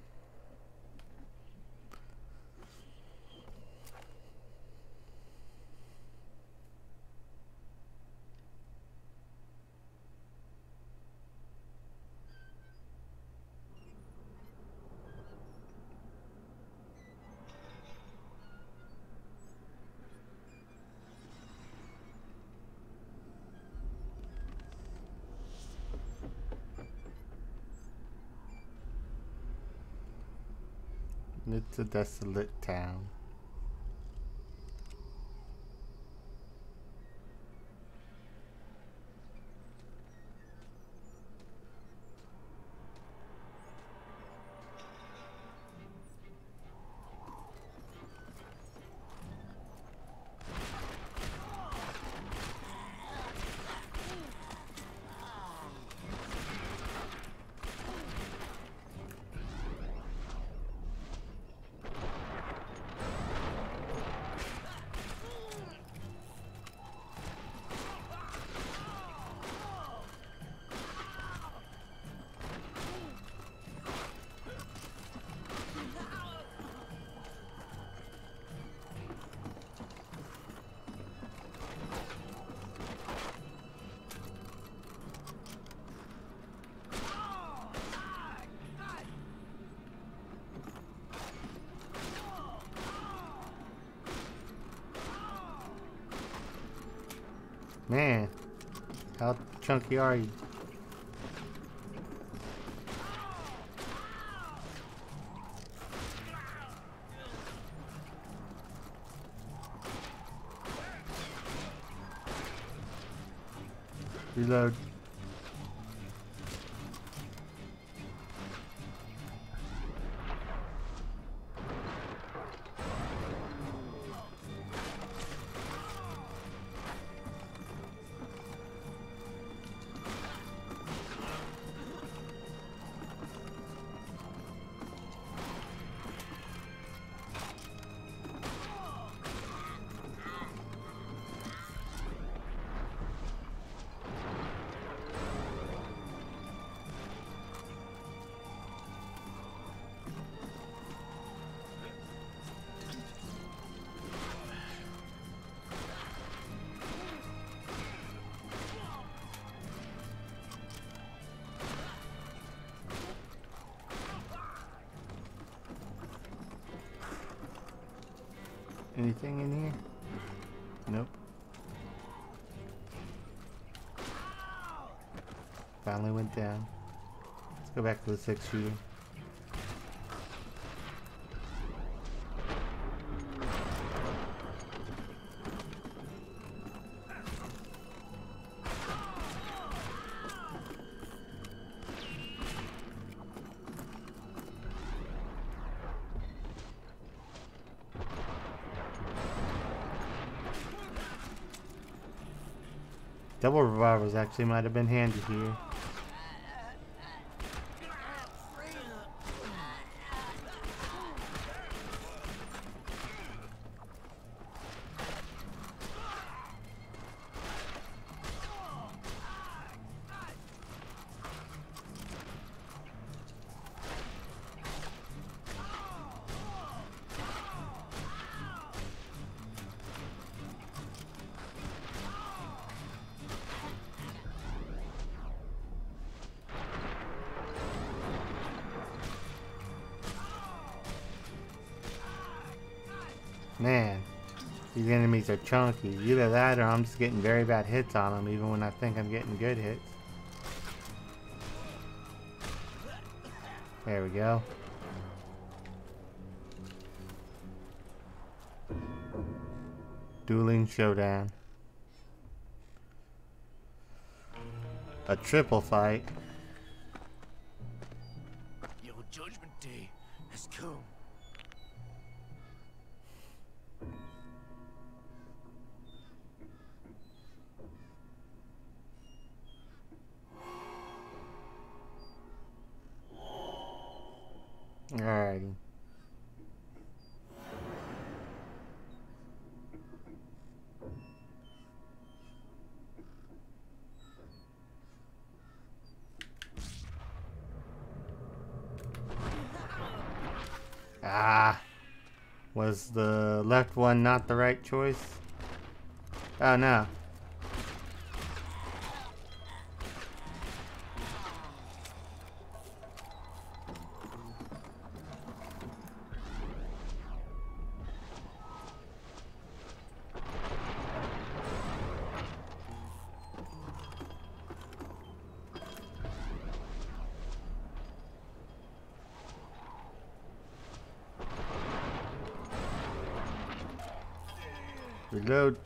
It's a desolate town. Man, how chunky are you? Reload. Anything in here? Nope. Finally went down. Let's go back to the six shooter. Double revolvers actually might have been handy here. Man, these enemies are chunky. Either that or I'm just getting very bad hits on them even when I think I'm getting good hits. There we go. Dueling Showdown. A triple fight. Your judgment day has come. Alrighty. Ah, was the left one not the right choice? Oh no. Reload.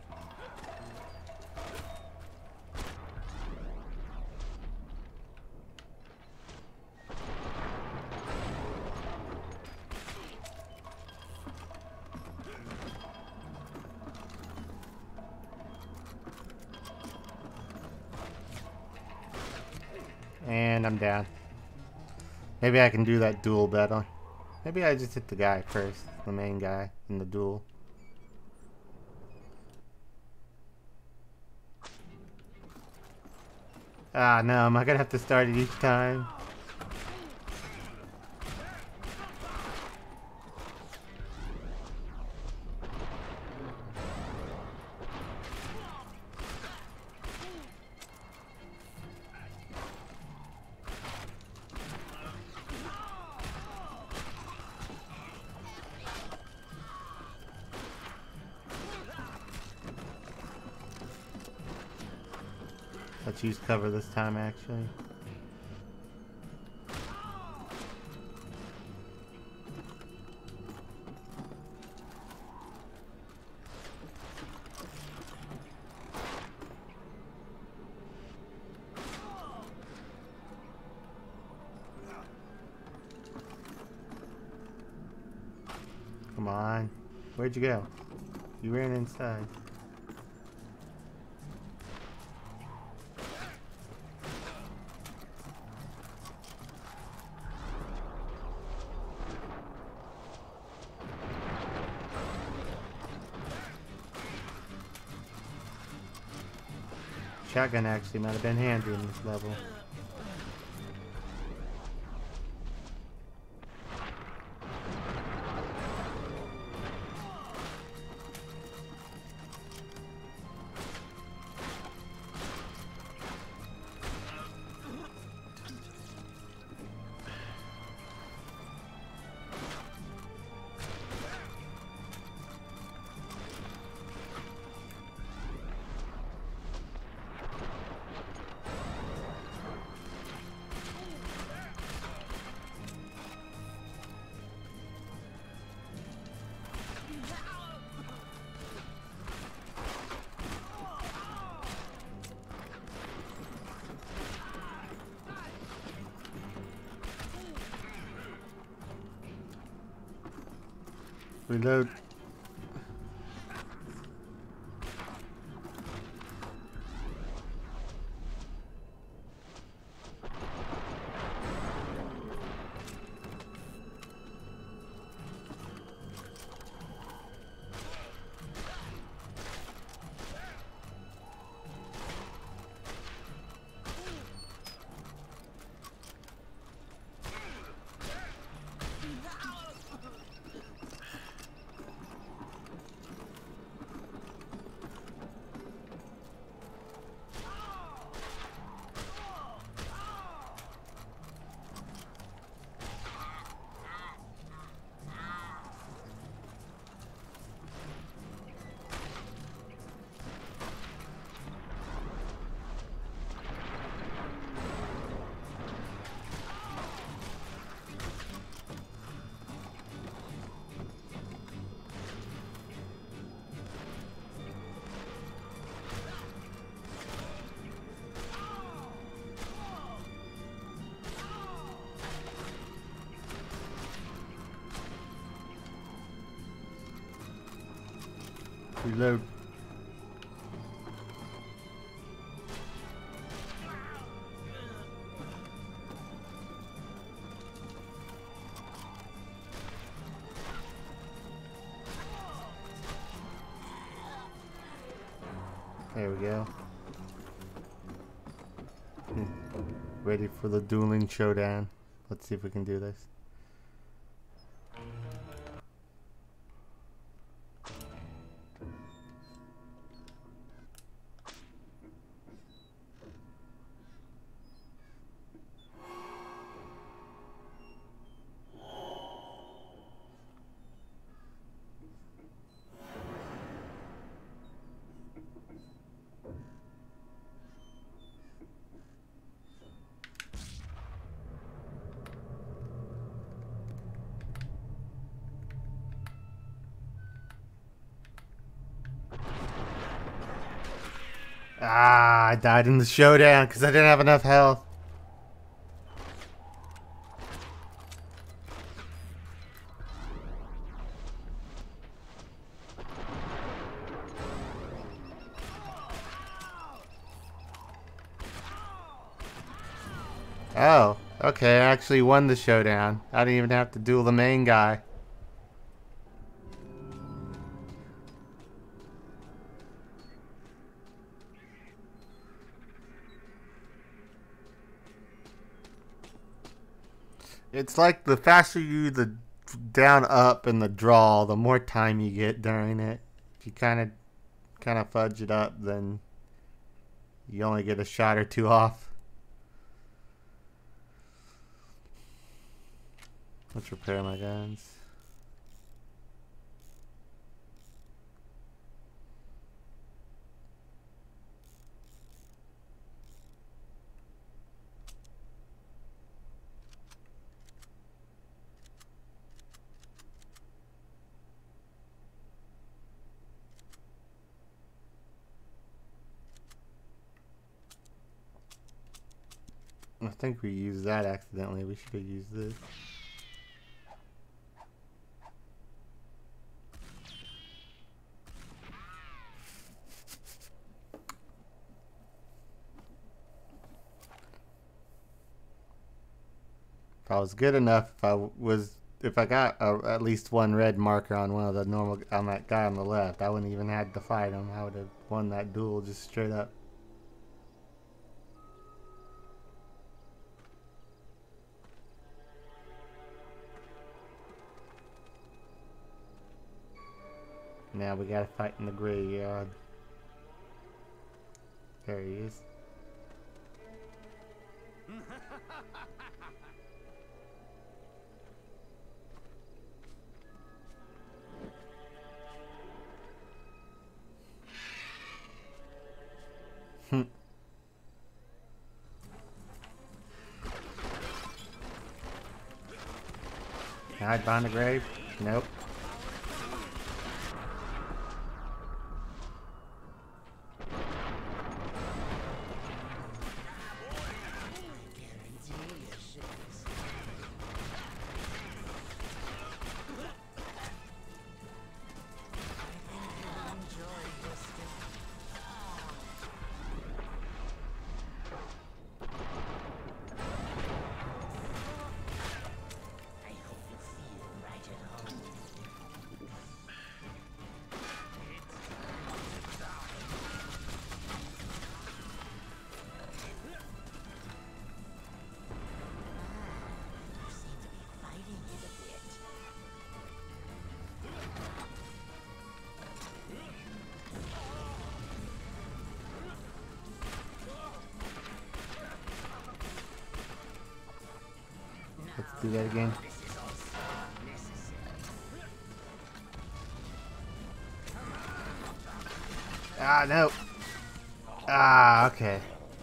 And I'm down. Maybe I can do that duel battle. Maybe I just hit the guy first, the main guy in the duel. Ah, no, am I gonna have to start it each time? Let's use cover this time, actually. Come on. Where'd you go? You ran inside. Shotgun actually might have been handy in this level. Reload. Reload. There we go. Hmm. Ready for the dueling showdown. Let's see if we can do this. Ah, I died in the showdown because I didn't have enough health. Oh, okay, I actually won the showdown. I didn't even have to duel the main guy. It's like the faster you the down up and the draw, the more time you get during it. If you kind of kind of fudge it up, then you only get a shot or two off. Let's repair my guns. I think we used that accidentally. We should have used this. If I was good enough, if I was, if I got a, at least one red marker on one of the normal, on that guy on the left, I wouldn't even had to fight him. I would have won that duel just straight up. Now we gotta fight in the graveyard. There he is. Hmm. Hide behind the grave? Nope. Let's do that again. Ah, no. Ah, okay.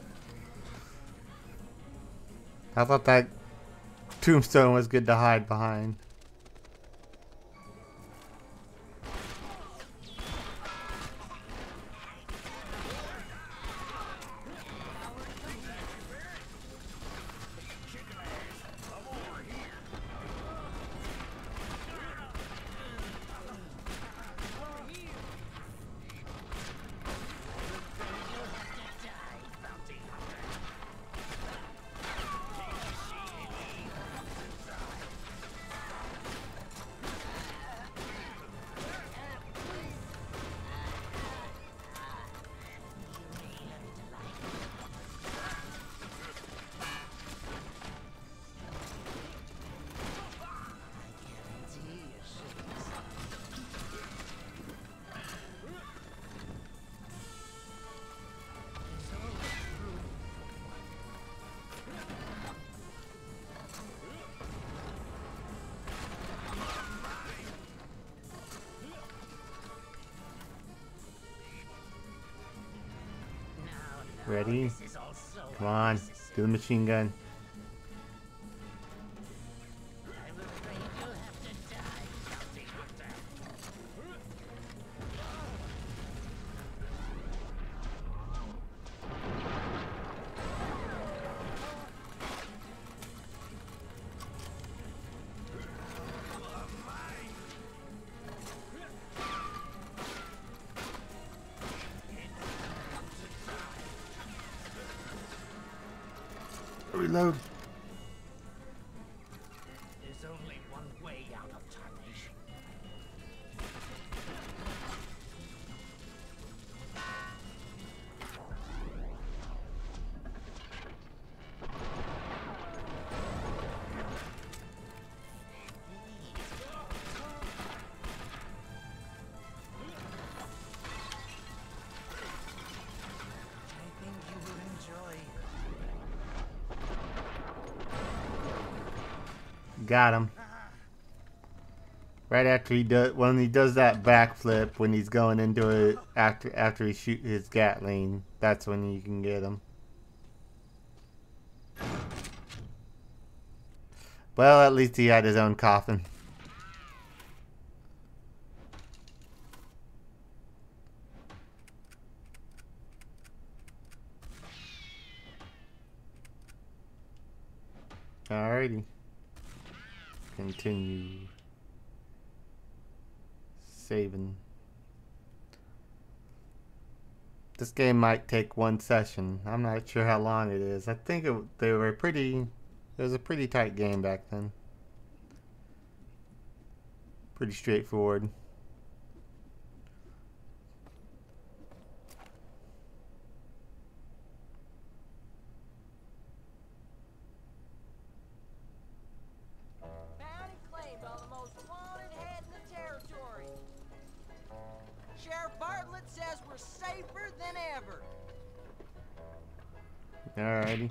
I thought that tombstone was good to hide behind. Ready? Come on, do the machine gun. Reload. There's only one way out of tarnation. I think you will enjoy. Got him. Right after he does, when he does that backflip, when he's going into it after after he shoot his Gatling, that's when you can get him. Well, at least he had his own coffin. Alrighty. Continue saving. This game might take one session. I'm not sure how long it is. I think it, they were pretty. It was a pretty tight game back then. Pretty straightforward. Safer than ever. Alrighty.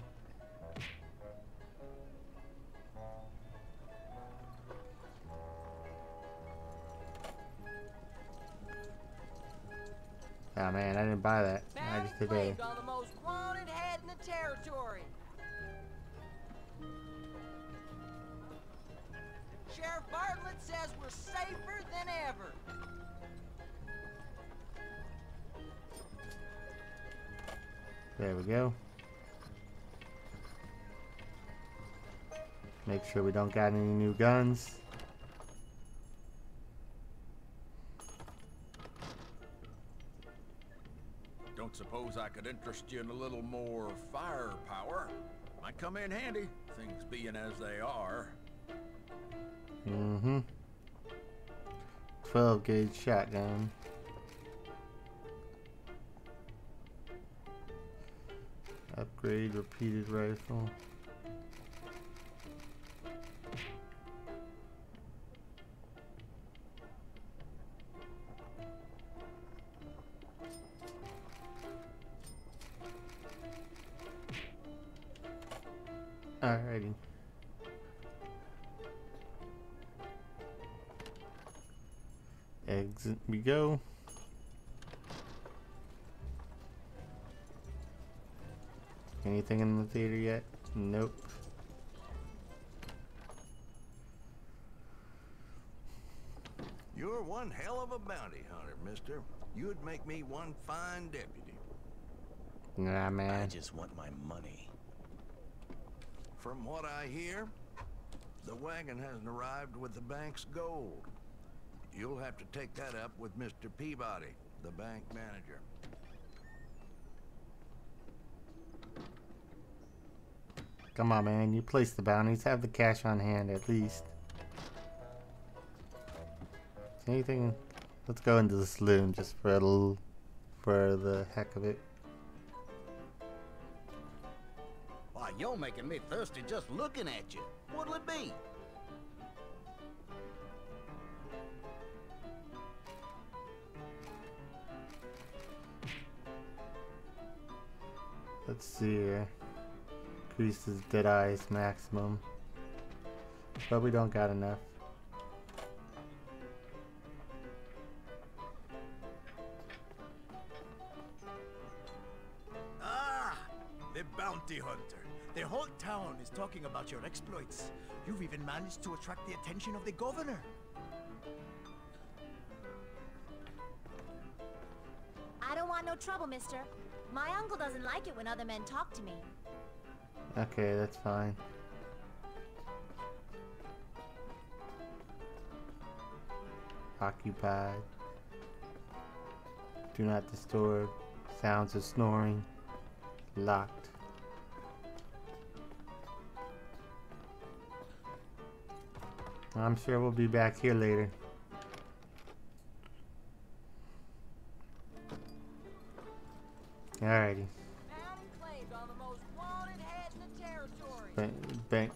Oh man, I didn't buy that. I just did Claimed on the most wanted head in the territory. Sheriff Bartlett says we're safer than ever. There we go. Make sure we don't got any new guns. Don't suppose I could interest you in a little more firepower? Might come in handy, things being as they are. Mm-hmm. twelve gauge shotgun. Upgrade repeated rifle. Alrighty. Exit we go. Anything in the theater yet? Nope. You're one hell of a bounty hunter, mister. You'd make me one fine deputy. Nah, man. I just want my money. From what I hear, the wagon hasn't arrived with the bank's gold. You'll have to take that up with Mister Peabody, the bank manager. Come on, man. You place the bounties. Have the cash on hand at least. Anything? Let's go into the saloon just for a little, for the heck of it. Why, you're making me thirsty just looking at you. What'll it be? Let's see here. Increases dead eyes maximum. But we don't got enough. Ah! bounty hunter. The whole town is talking about your exploits. You've even managed to attract the attention of the governor. I don't want no trouble, mister. My uncle doesn't like it when other men talk to me. Okay, that's fine. Occupied. Do not disturb. Sounds of snoring. Locked. I'm sure we'll be back here later. Alrighty. Bank. Bank.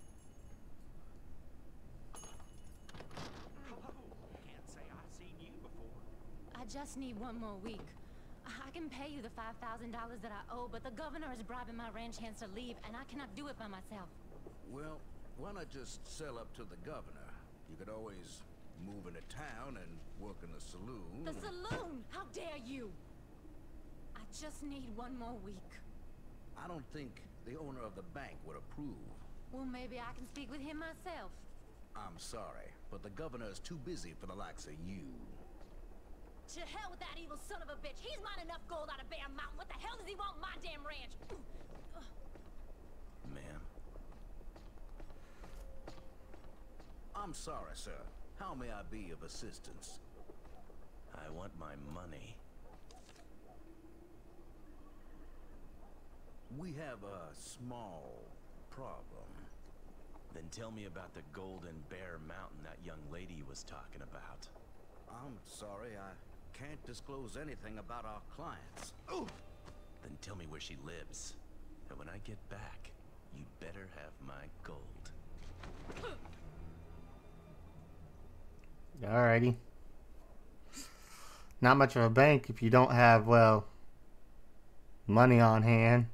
Can't say I've seen you before. I just need one more week. I can pay you the five thousand dollars that I owe, but the governor is bribing my ranch hands to leave, and I cannot do it by myself. Well, why not just sell up to the governor? You could always move into town and work in the saloon. The saloon? How dare you? I just need one more week. I don't think the owner of the bank would approve. Well, maybe I can speak with him myself. I'm sorry, but the governor is too busy for the likes of you. To hell with that evil son of a bitch. He's mined enough gold out of Bear Mountain. What the hell does he want my damn ranch? Ma'am? I'm sorry, sir. How may I be of assistance? I want my money. We have a small problem. Then tell me about the Golden Bear Mountain that young lady was talking about. I'm sorry, I can't disclose anything about our clients. Oh! Then tell me where she lives. And when I get back, you'd better have my gold. Alrighty. Not much of a bank if you don't have, well, money on hand.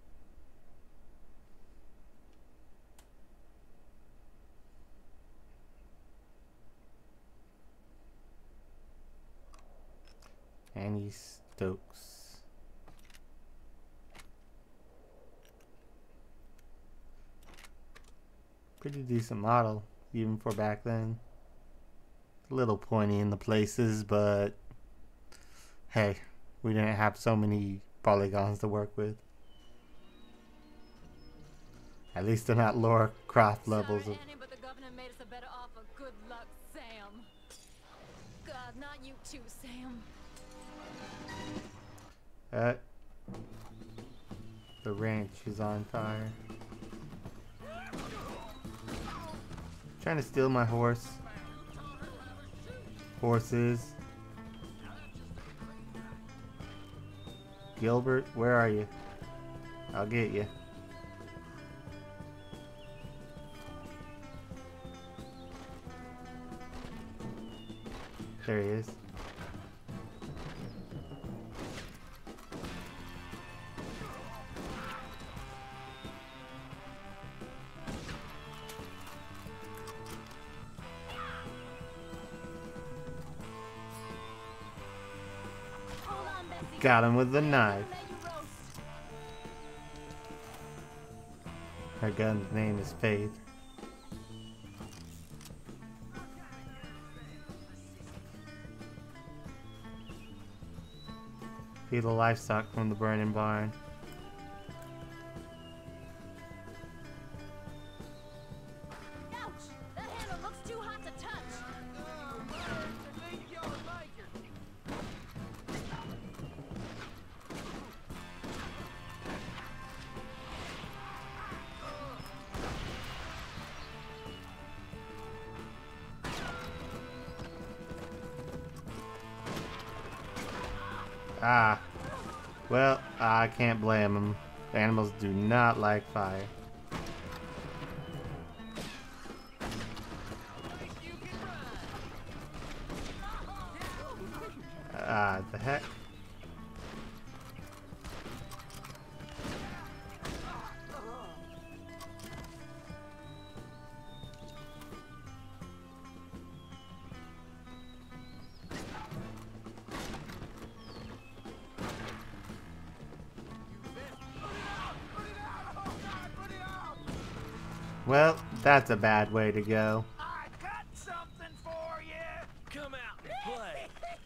Annie Stokes. Pretty decent model, even for back then. A little pointy in the places, but hey, we didn't have so many polygons to work with. At least they're not Laura Croft levels of. Annie, but the governor made us a better offer. Good luck, Sam. God, not you too, Sam. Uh, the ranch is on fire. Trying to steal my horse. Horses. Gilbert, where are you? I'll get you. There he is. Got him with the knife. Her gun's name is Faith. Feed the livestock from the burning barn. Ouch! That handle looks too hot to touch. Ah. Well, I can't blame them. Animals do not like fire. Ah, the heck? Well, that's a bad way to go. I got something for you. Come out and play.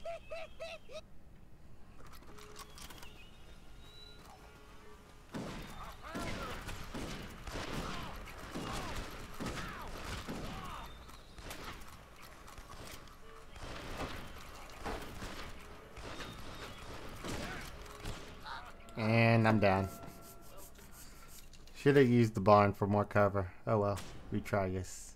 And I'm down. Should have used the barn for more cover. Oh well, retry this.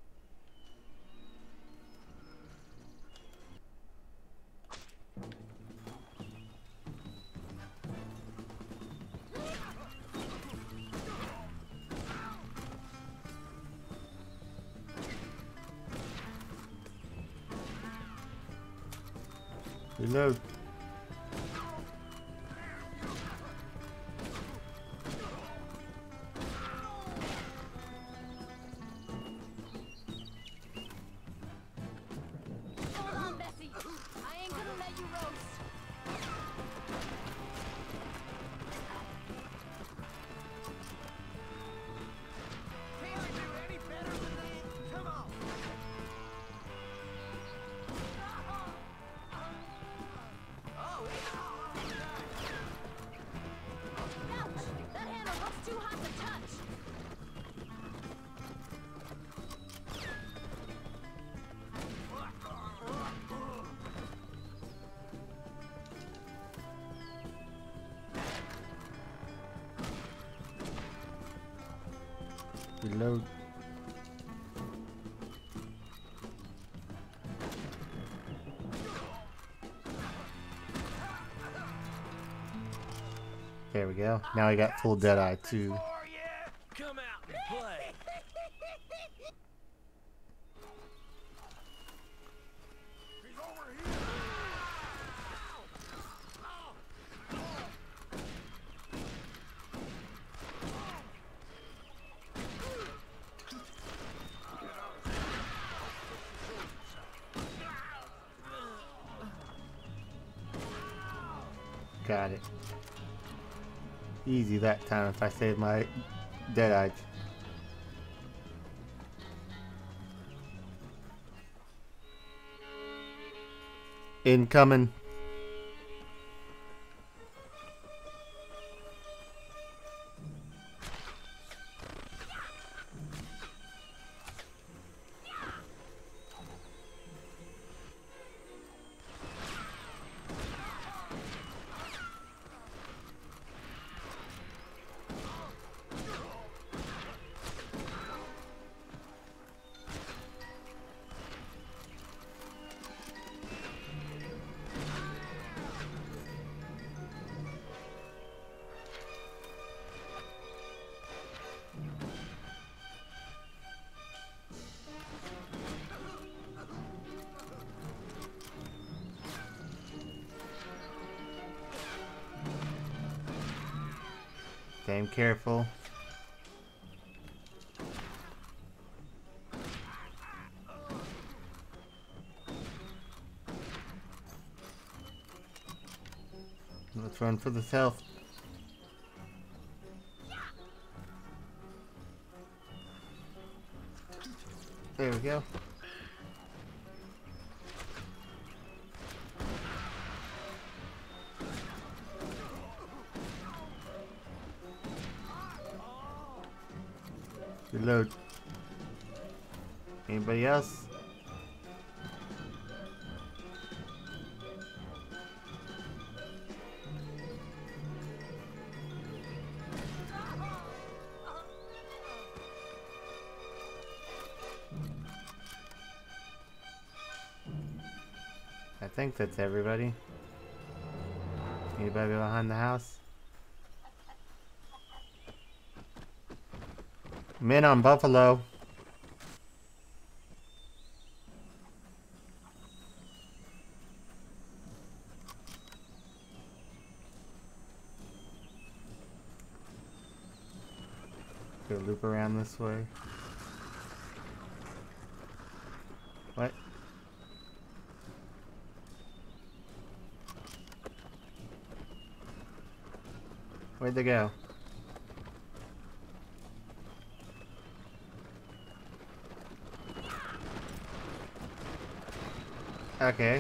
Reload. Reload. There we go. Now I got full Deadeye too. Come out and play. Got it. Easy that time if I save my Deadeye. Incoming. Damn careful. Let's run for this health. There we go. Reload. Anybody else? I think that's everybody. Anybody behind the house? Men on Buffalo. Go loop around this way. What? Where'd they go? Okay.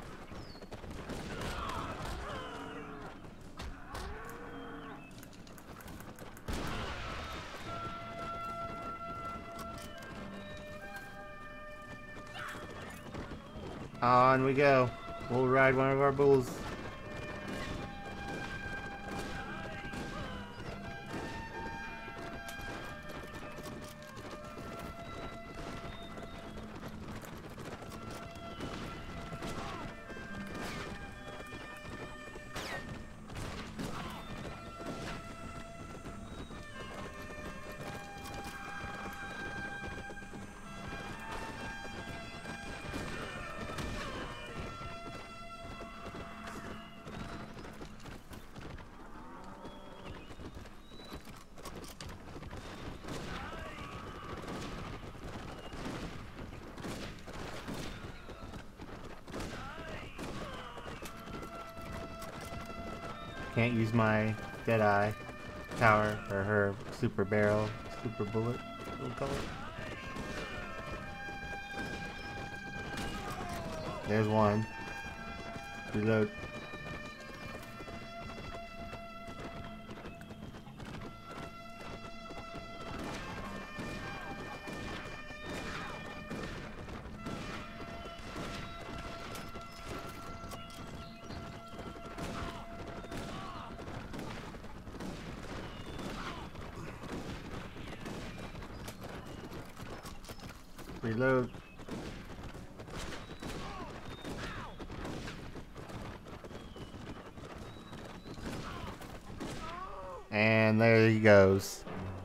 On we go. We'll ride one of our bulls. Can't use my Deadeye power or her super barrel, super bullet, we'll call it. There's one. Reload. Reload. And there he goes.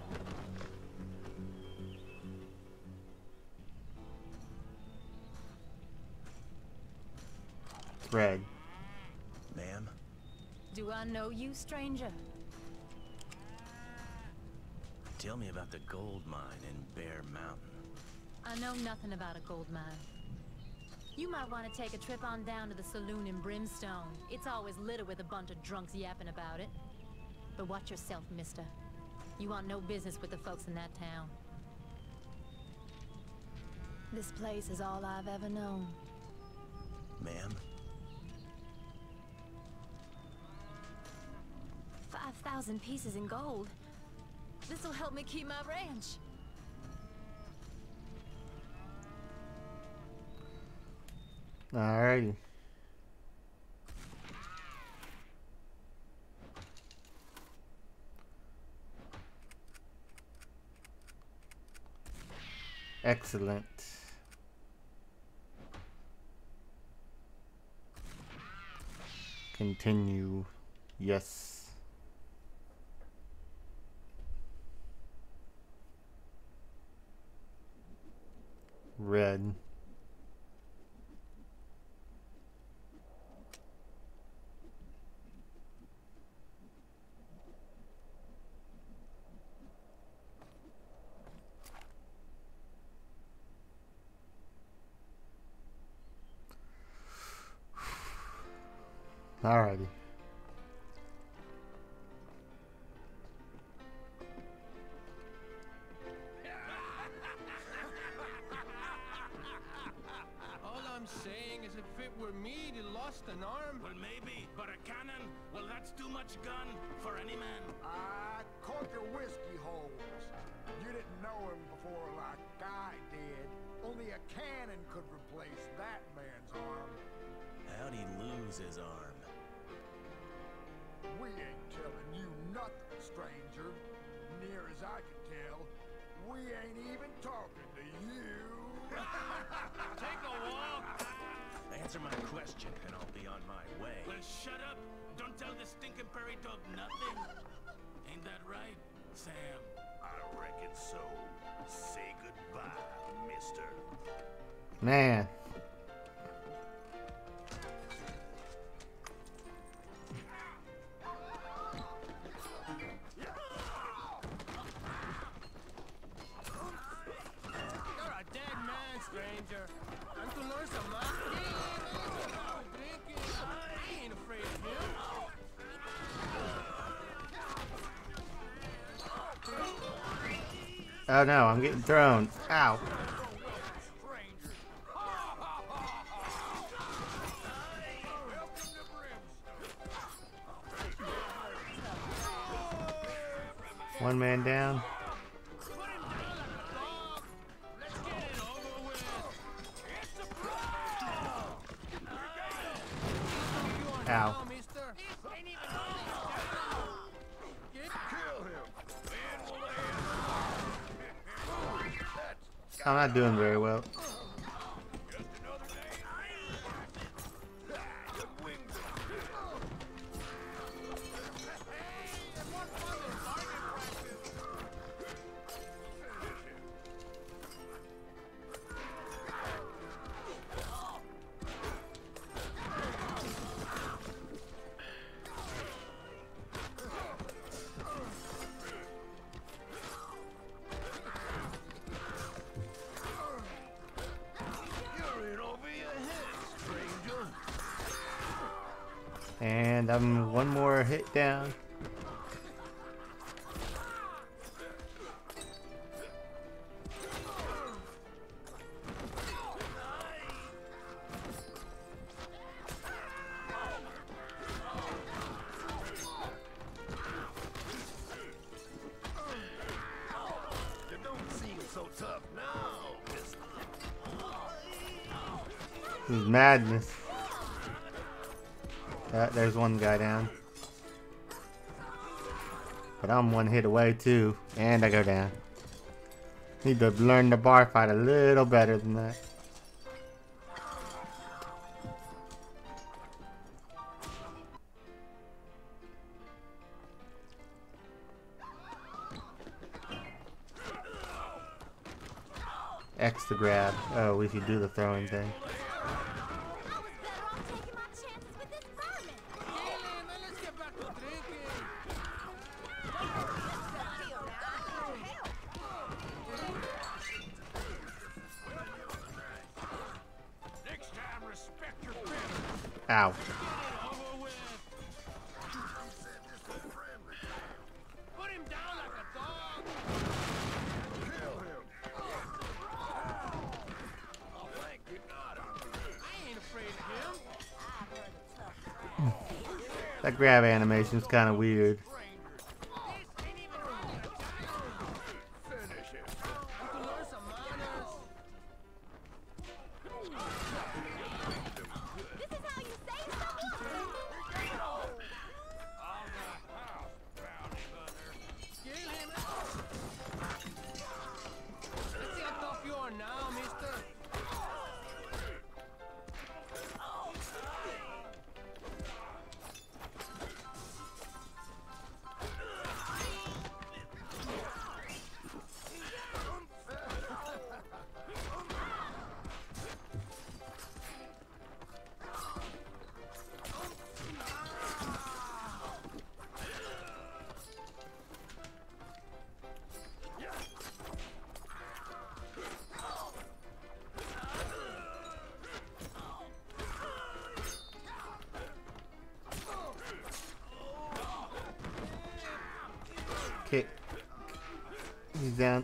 Red. Ma'am? Do I know you, stranger? Tell me about the gold mine in Bear Mountain. I know nothing about a gold mine. You might want to take a trip on down to the saloon in Brimstone. It's always littered with a bunch of drunks yapping about it. But watch yourself, mister. You want no business with the folks in that town. This place is all I've ever known. Ma'am? Five thousand pieces in gold. This'll help me keep my ranch. Alrighty. Excellent. Continue. Yes. Red. Alrighty. All I'm saying is if it were me that lost an arm... Well, maybe, but a cannon? Well, that's too much gun for any man. I caught your whiskey holes. You didn't know him before like I did. Only a cannon could replace that man's arm. How'd he lose his arm? We ain't telling you nothing, stranger. Near as I can tell, we ain't even talking to you. Take a walk. Answer my question, and I'll be on my way. Well, shut up. Don't tell the stinking prairie dog nothing. Ain't that right, Sam? I reckon so. Say goodbye, mister. Man. Stranger, I'm to learn some math. Drinking. I ain't afraid of him. Oh no, I'm getting thrown. Ow. One man down. Ow. I'm not doing very well. And I'm one more hit down. You don't seem so tough now, mister. This is madness. Uh, there's one guy down. But I'm one hit away too. And I go down. Need to learn the bar fight a little better than that. X to grab. Oh, we should do the throwing thing. Ow. Put him down like a dog. Kill him. Oh, thank you, God. I ain't afraid of him. That grab animation is kind of weird. Kick. He's down.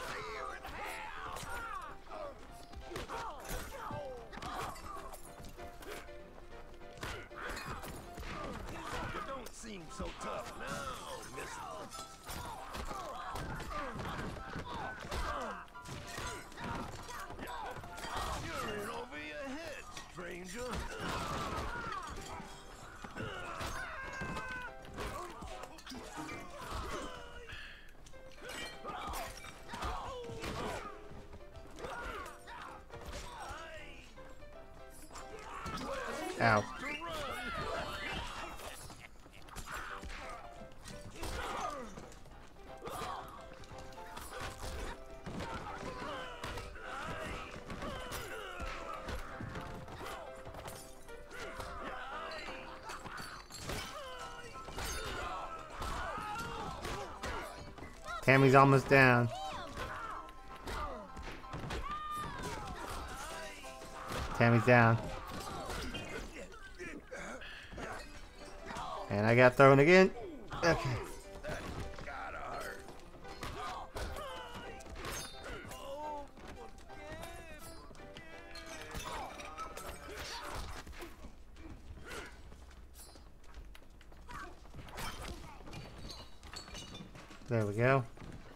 You don't seem so tough now, mister. You're in over your head, stranger. Ow. Tammy's almost down. Tammy's down. And I got thrown again. Okay. There we go.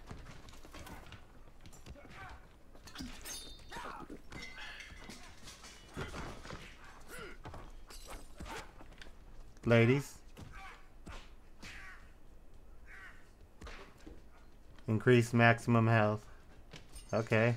Ladies. Increase maximum health. Okay.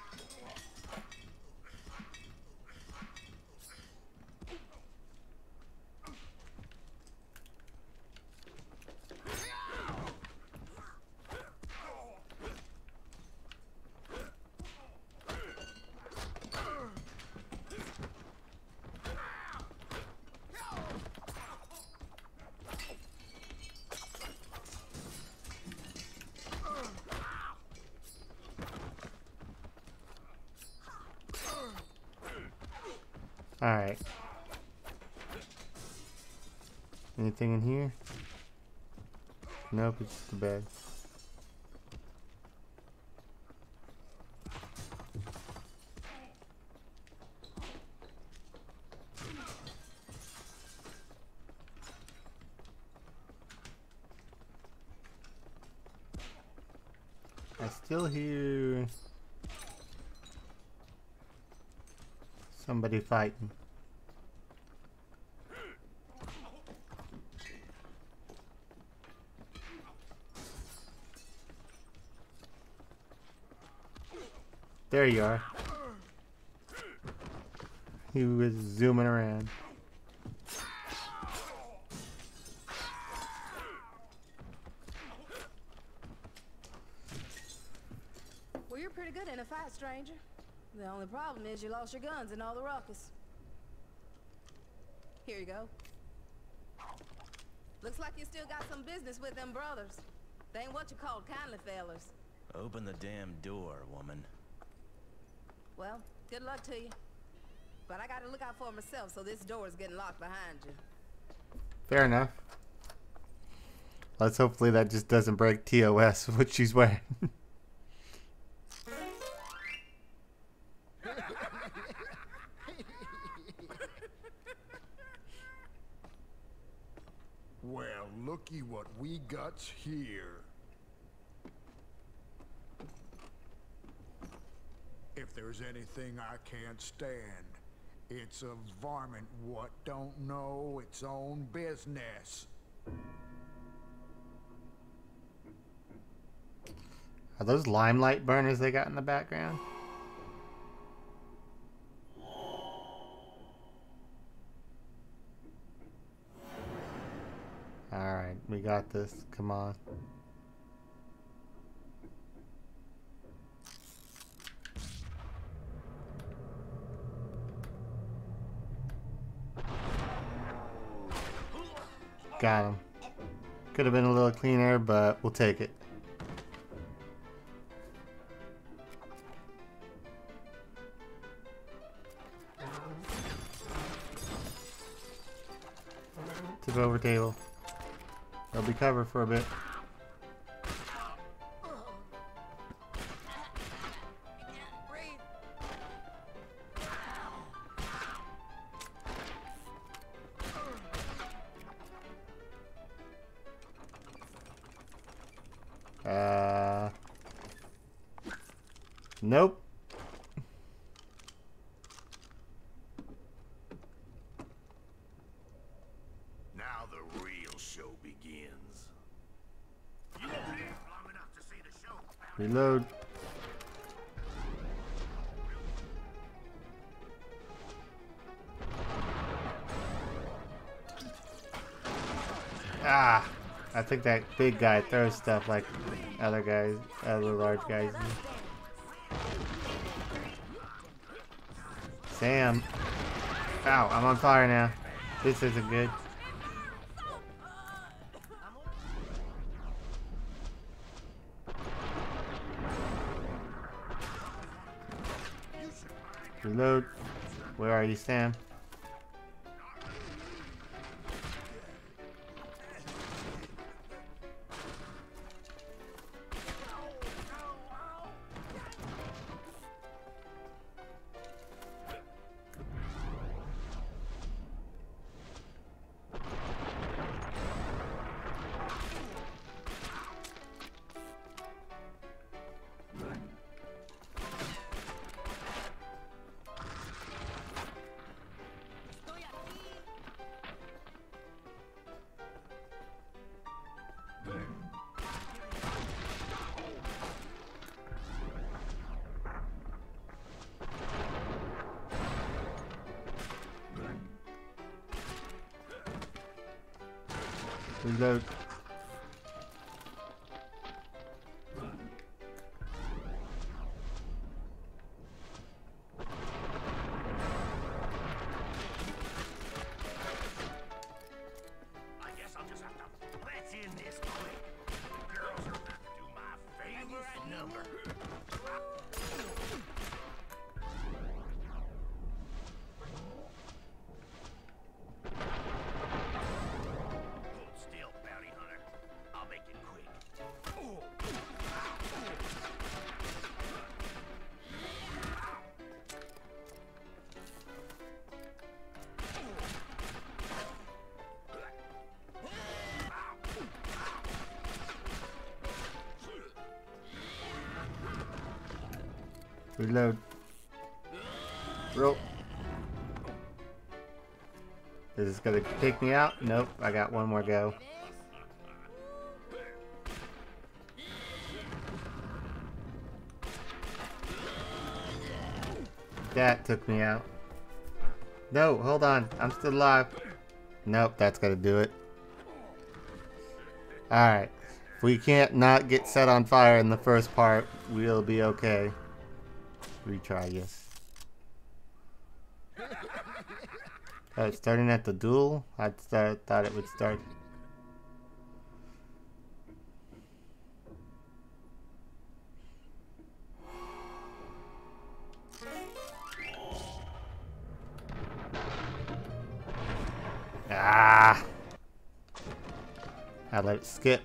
Alright. Anything in here? Nope, it's just the bed. I still hear somebody fighting. There you are. He was zooming around. Well, you're pretty good in a fight, stranger. The only problem is you lost your guns in all the ruckus. Here you go. Looks like you still got some business with them brothers. They ain't what you call kindly fellers. Open the damn door, woman. Well, good luck to you. But I gotta look out for myself, so this door is getting locked behind you. Fair enough. Let's hopefully that just doesn't break T O S, what she's wearing. Well, looky what we got here. If there's anything I can't stand, it's a varmint what don't know its own business. Are those limelight burners they got in the background? Alright, we got this. Come on. Got him. Could have been a little cleaner, but we'll take it. Tip over table. They'll be covered for a bit. Uh, nope. Now the real show begins. You live long enough to see the show. Reload. Ah, I think that big guy throws stuff like other guys, other large guys. Sam. Ow, I'm on fire now. This isn't good. Reload. Where are you, Sam? Reload. I guess I'll just have to. Let's end this quick. Girls are about to do my favorite number. Hold still, bounty hunter. I'll make it quick. Reload. Roll. Is this gonna take me out? Nope, I got one more go. That took me out. No, hold on. I'm still alive. Nope, that's gonna do it. Alright. If we can't not get set on fire in the first part, we'll be okay. Retry, yes. Oh, it's starting at the duel? I th thought it would start. Ah! I let it skip.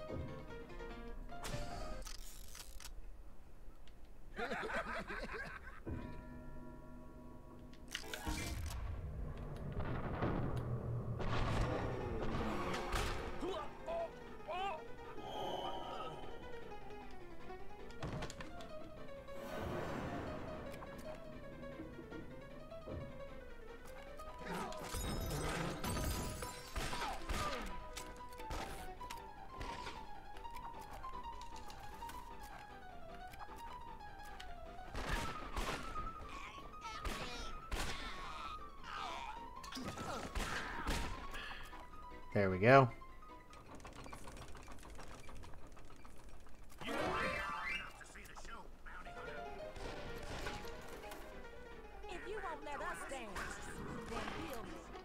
There we go. If you won't let us dance, then we'll.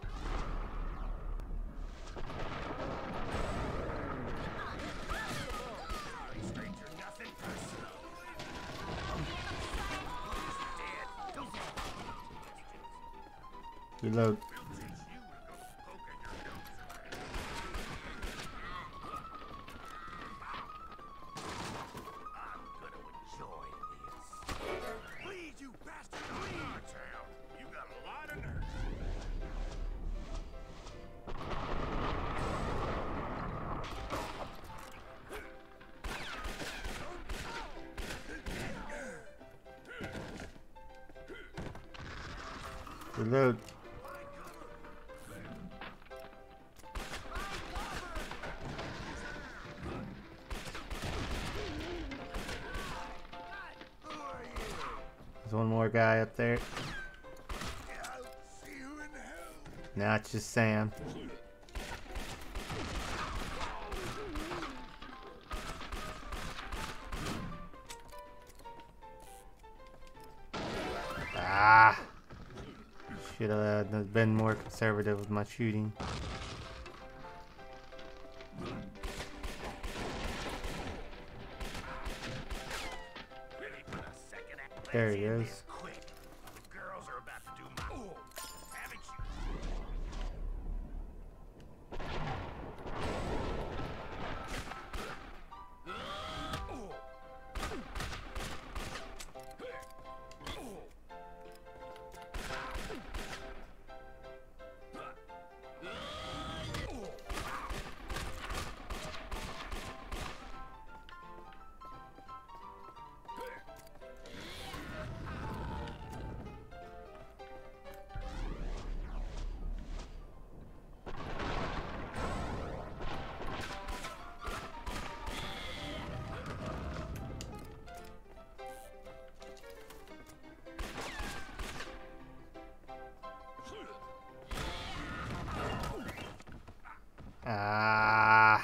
Sorry, stranger, nothing personal. Reload. Reload. There's one more guy up there. Now it's just Sam. Ah! Should have been more conservative with my shooting. There he is. Girls are about to do my. Haven't you? Ah.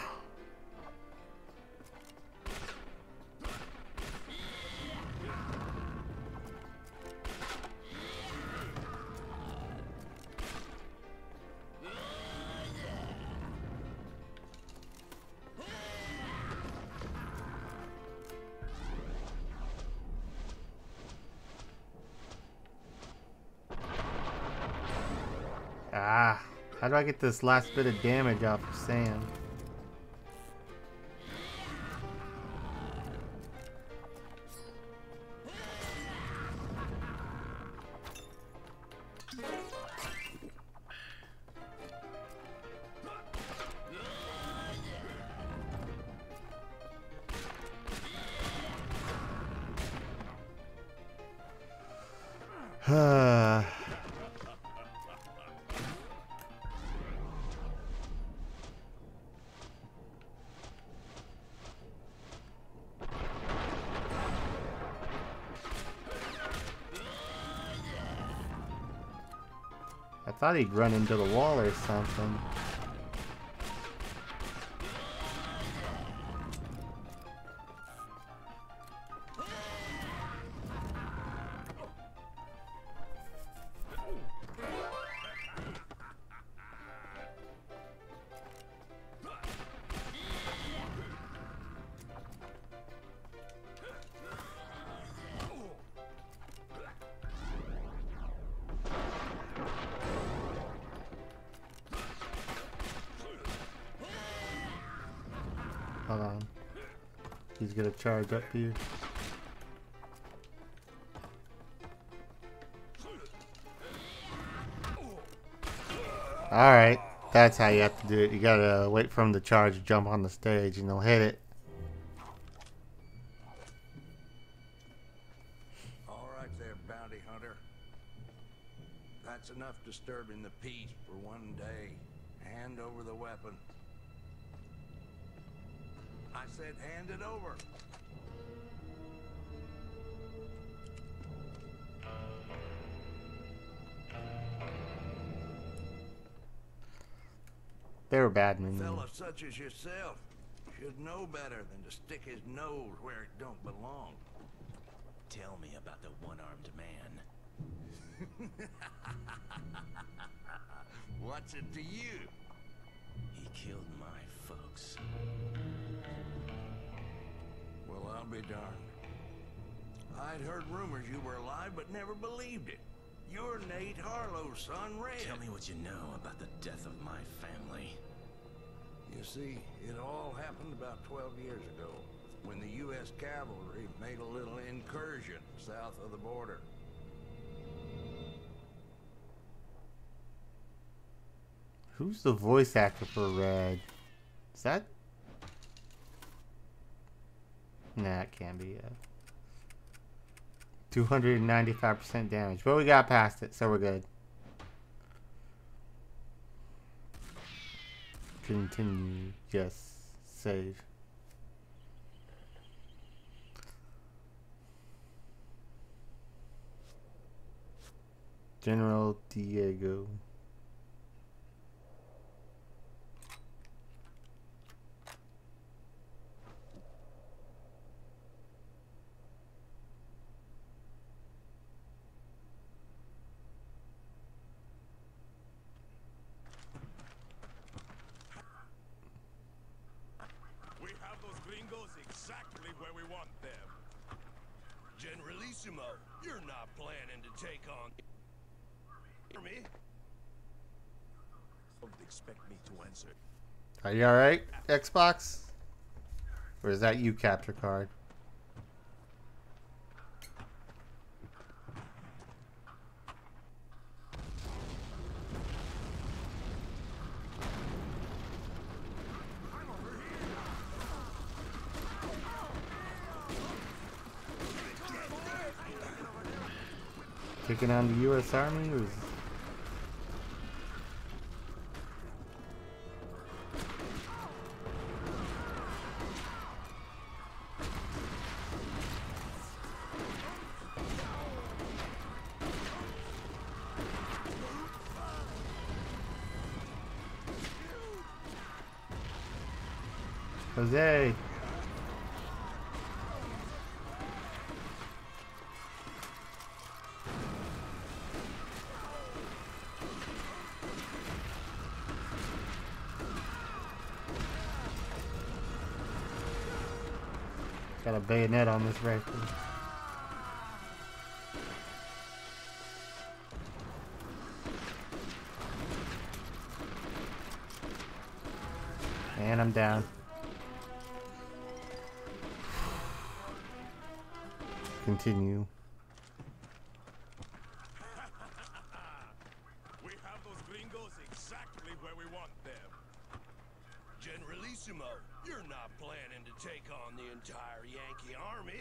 Ah, how do I get this last bit of damage off of Sam? I thought he'd run into the wall or something. Hold on. He's gonna charge up here. Alright, that's how you have to do it. You gotta wait for him to charge, jump on the stage, and he'll hit it. Alright there, bounty hunter. That's enough disturbing the peace for one day. Hand over the weapon. I said hand it over. They were bad men. Fella such as yourself should know better than to stick his nose where it don't belong. Tell me about the one-armed man. What's it to you? He killed my folks. Well, I'll be darned. I'd heard rumors you were alive, but never believed it. You're Nate Harlow's son, Red. Tell me what you know about the death of my family. You see, it all happened about twelve years ago, when the U S cavalry made a little incursion south of the border. Who's the voice actor for Red? Is that... Nah, it can't be. Uh, two hundred ninety-five percent damage. But we got past it, so we're good. Continue. Yes. Save. General Diego. Exactly where we want them. Generalissimo, you're not planning to take on... Hear me? Don't expect me to answer. Are you alright, Xbox? Or is that you, capture card? Taking on the U S Army? Or is... Jose! Got a bayonet on this rifle. And I'm down. Continue. We have those gringos exactly where we want them. Generalissimo, you're not planning to take on the entire Yankee army.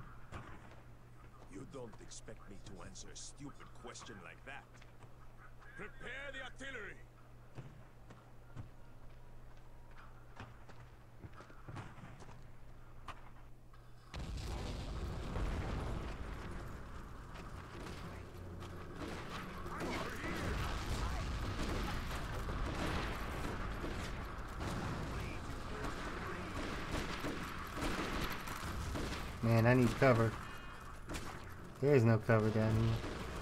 You don't expect me to answer a stupid question like that. Prepare the artillery! Man, I need cover. There is no cover down here.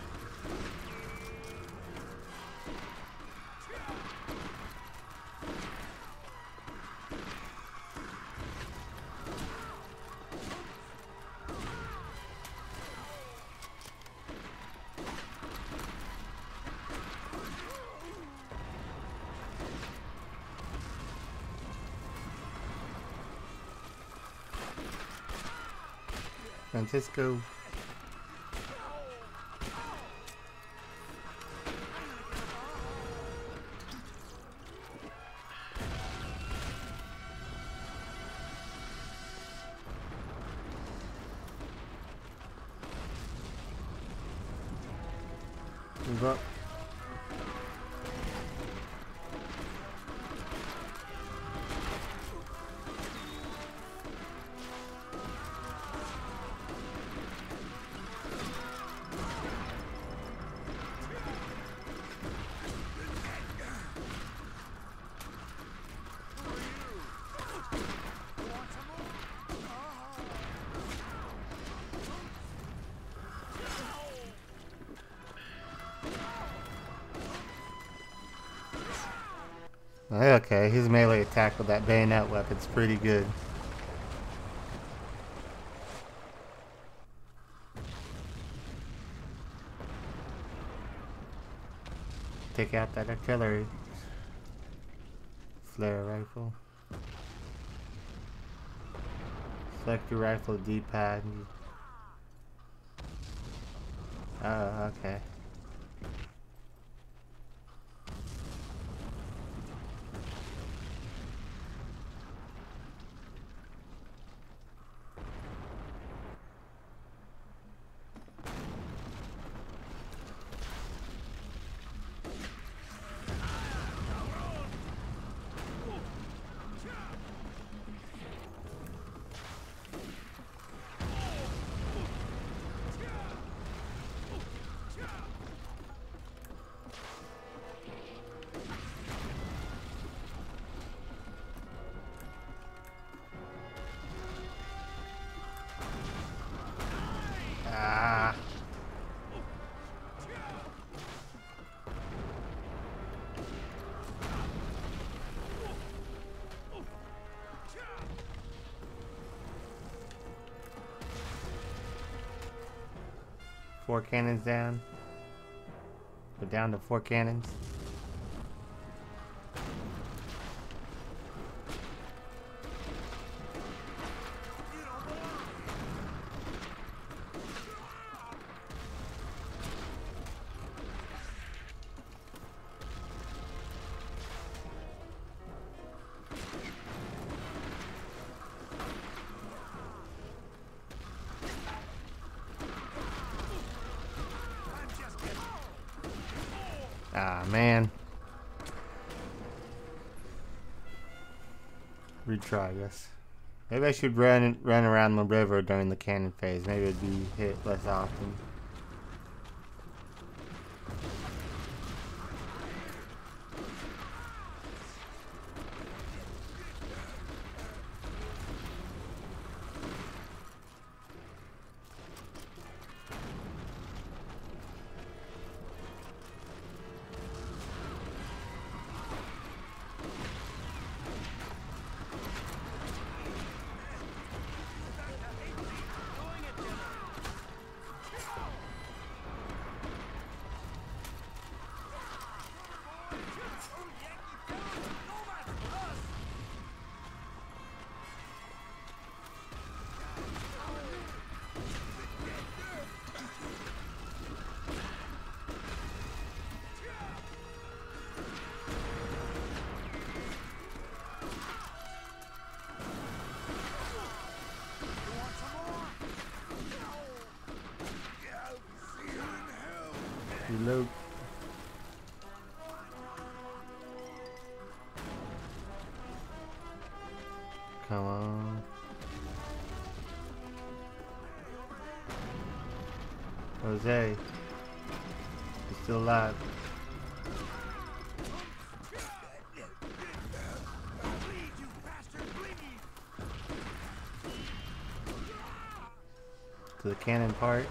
Francisco. Move up. Okay, his melee attack with that bayonet weapon's pretty good. Take out that artillery. Flare rifle. Select your rifle D-pad. Oh, okay. Ah. Four cannons down. We're down to four cannons. Ah, man. Retry, I guess. Maybe I should run run around the river during the cannon phase. Maybe it'd be hit less often. Reload. Come on. Jose. He's still alive. To the cannon part.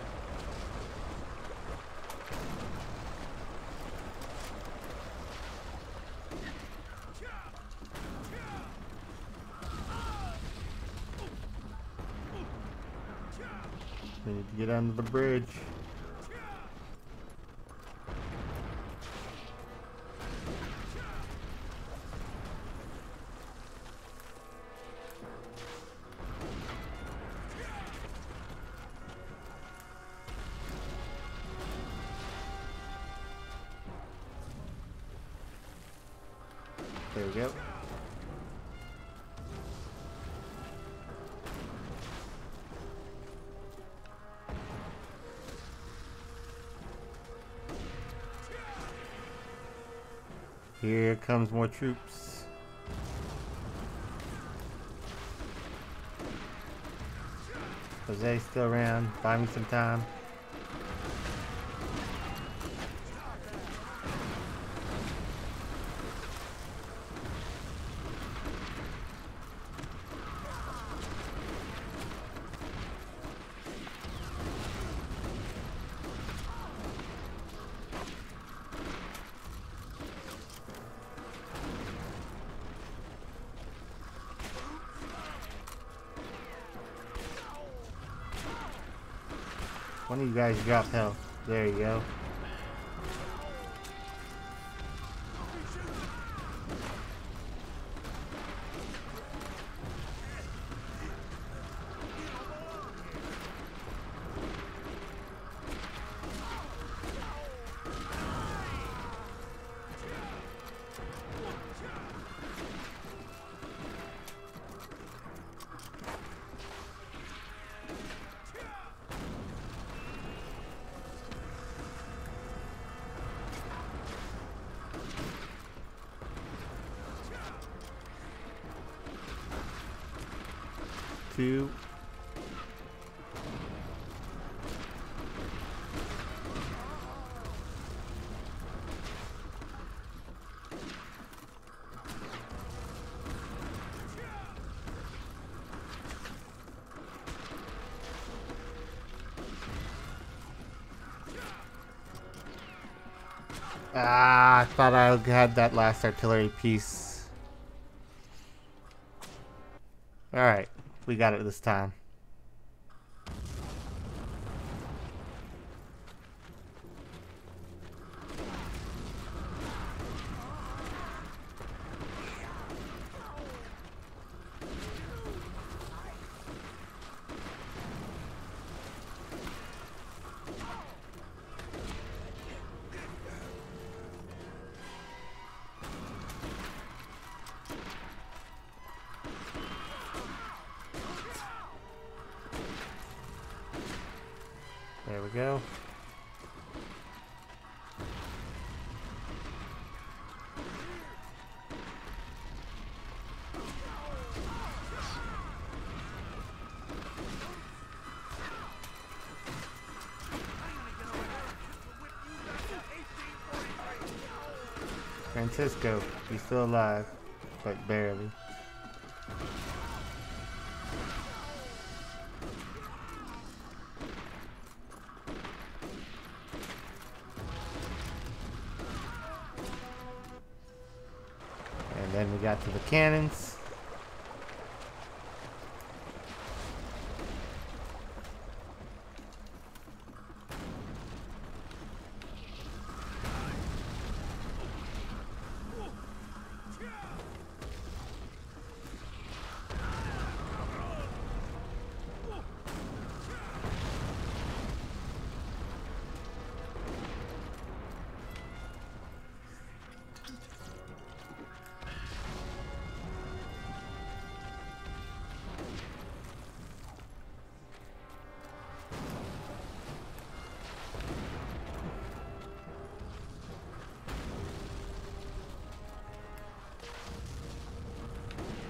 We need to get under the bridge. There we go. Here comes more troops. Jose's still around. Buy me some time. One of you guys dropped health. There you go. Two. Ah, I thought I had that last artillery piece. Alright. We got it this time. There we go. Francisco, he's still alive, but barely. And then we got to the cannons.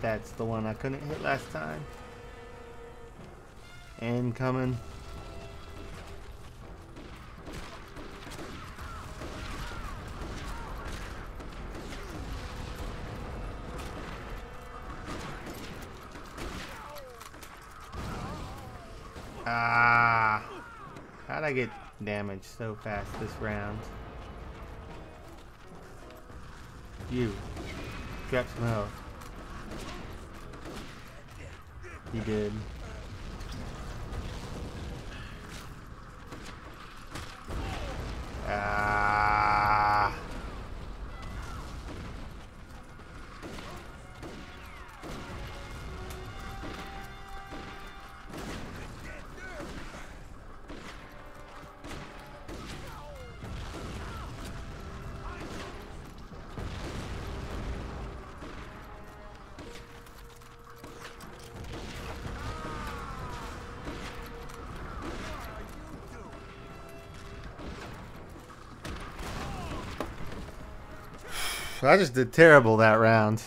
that's the one I couldn't hit last time. Incoming. Ah, how'd I get damaged so fast this round? You, drop some health. You did. Ah. I just did terrible that round.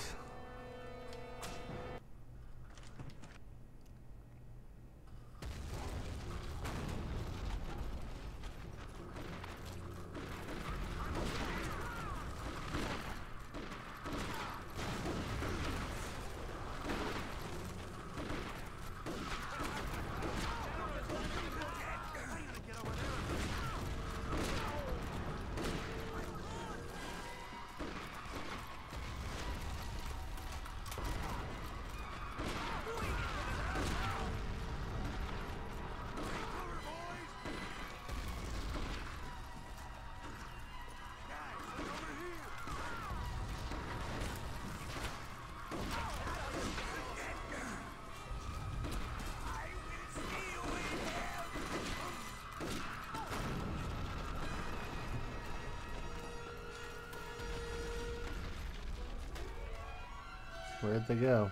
Where'd they go?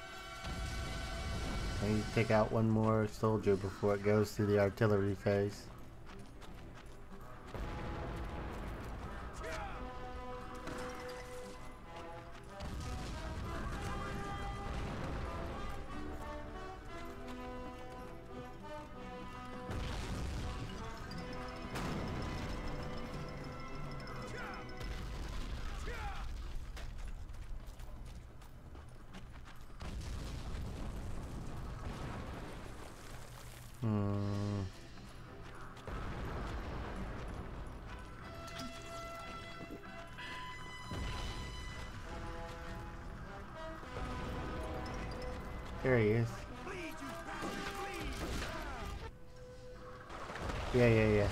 I need to take out one more soldier before it goes through the artillery phase. Hmm. There he is. Yeah, yeah, yeah.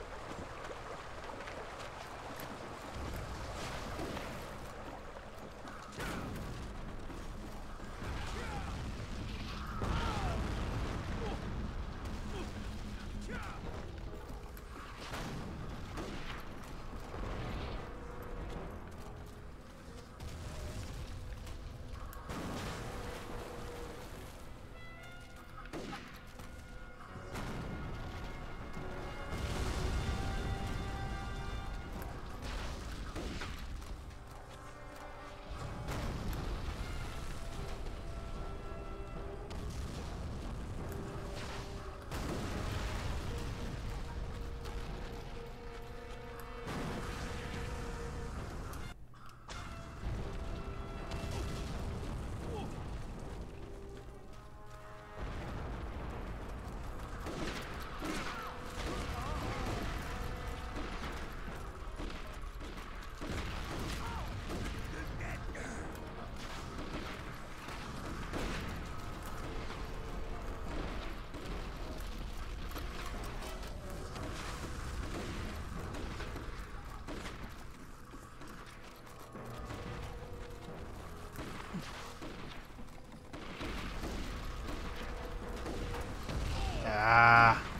Ah.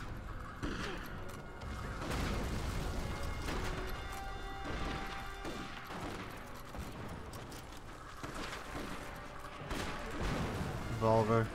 Revolver.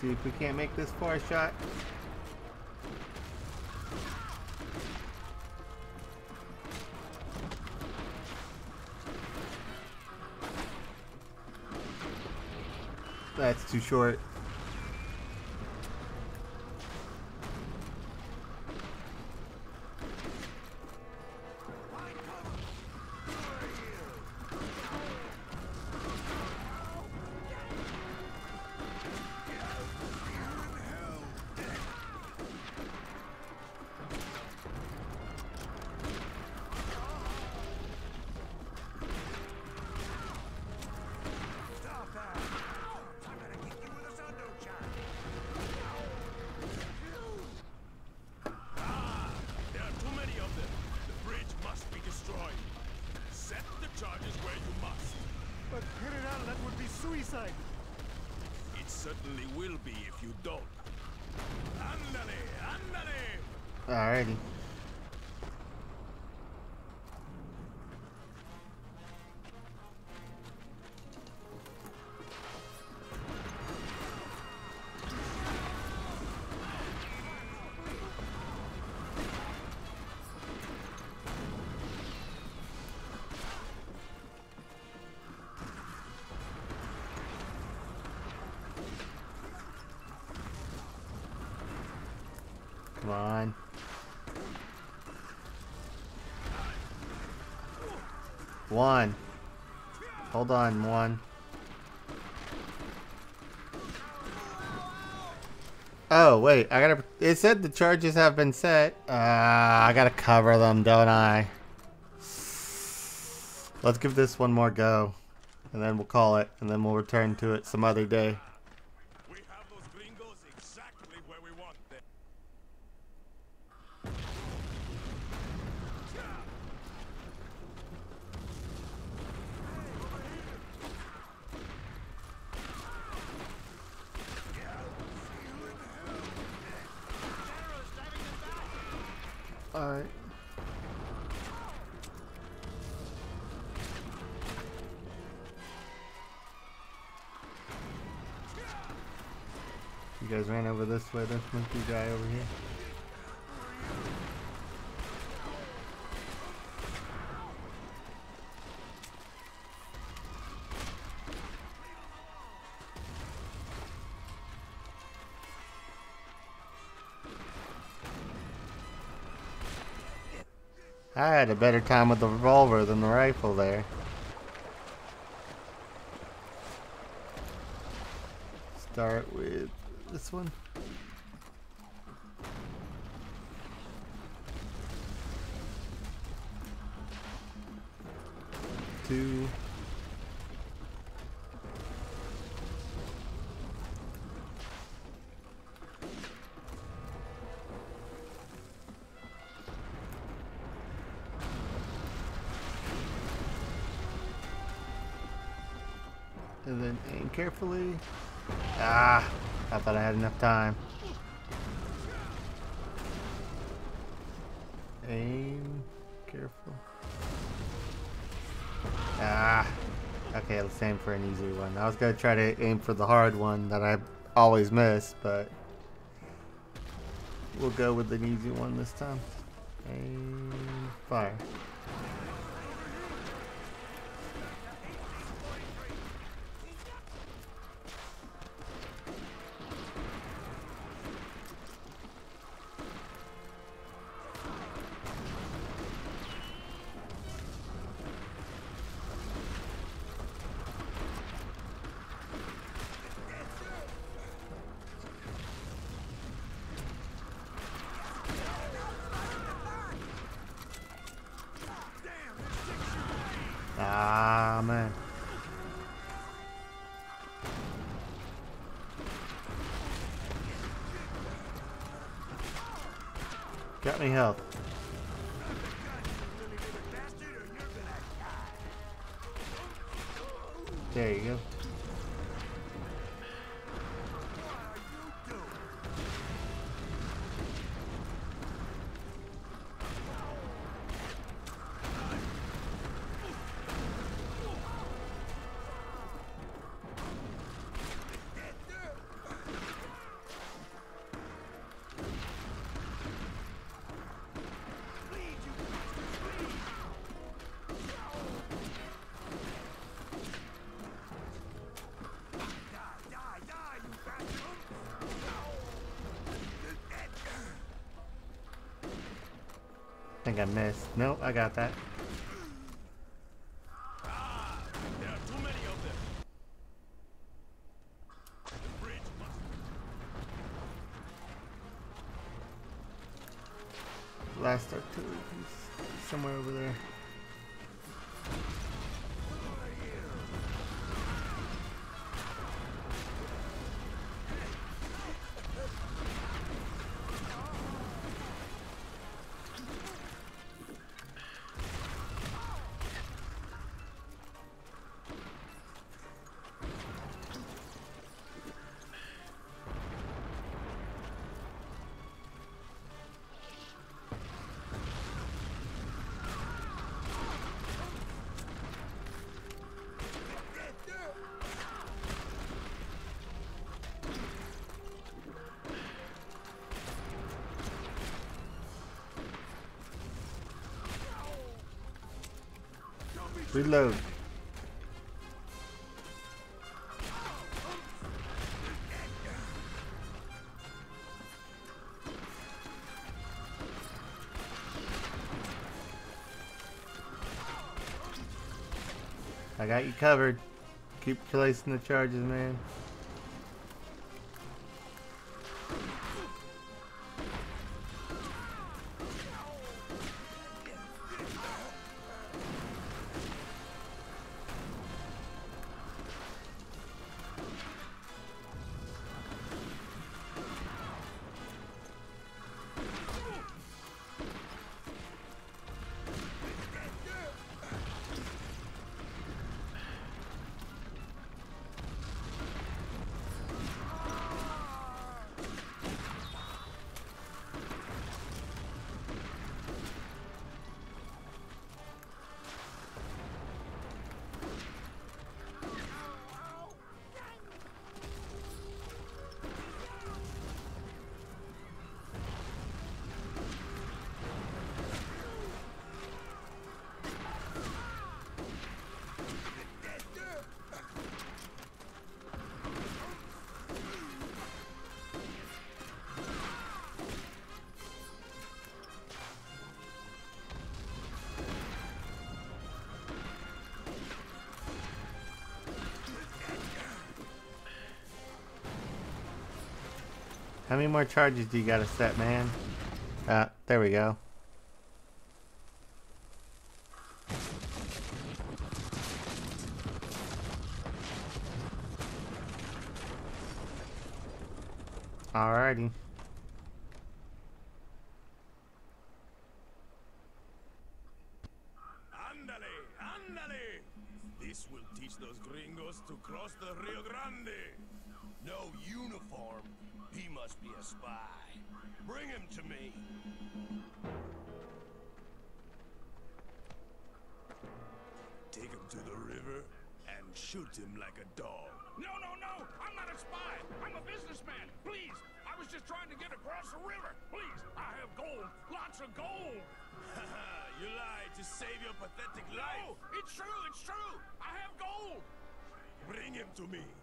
See if we can't make this far shot. That's too short. suicide. It certainly will be if you don't. Andale, andale! Alrighty. Come on. One. Hold on, one. Oh, wait. I gotta... It said the charges have been set. Uh, I gotta cover them, don't I? Let's give this one more go. And then we'll call it. And then we'll return to it some other day. Alright. You guys ran over this way, this monkey guy over here. I had a better time with the revolver than the rifle there. Start with this one. Two. And then aim carefully. Ah, I thought I had enough time. Aim careful. Ah, okay, let's aim for an easy one. I was gonna try to aim for the hard one that I always miss, but we'll go with an easy one this time. Aim, fire. Ah, man. Got me health. There you go. I think I missed. Nope, I got that. Ah, there are too many of them. The bridge must. Last artillery piece somewhere over there. Reload. I got you covered. Keep placing the charges, man. How many more charges do you gotta set, man? Uh, there we go. Alrighty. Ándale, ándale. This will teach those gringos to cross the Rio Grande. No uniform. He must be a spy. Bring him to me. Take him to the river and shoot him like a dog. No, no, no! I'm not a spy! I'm a businessman! Please! I was just trying to get across the river! Please! I have gold! Lots of gold! You lied to save your pathetic life! No! It's true! It's true! I have gold! Bring him to me!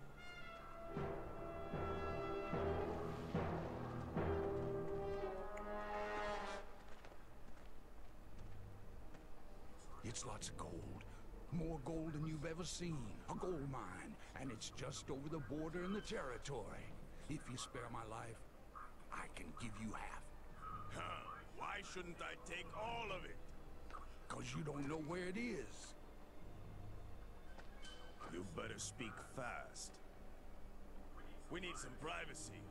It's lots of gold. More gold than you've ever seen. A gold mine. And it's just over the border in the territory. If you spare my life, I can give you half. Huh. Why shouldn't I take all of it? Because you don't know where it is. You better speak fast. We need some privacy.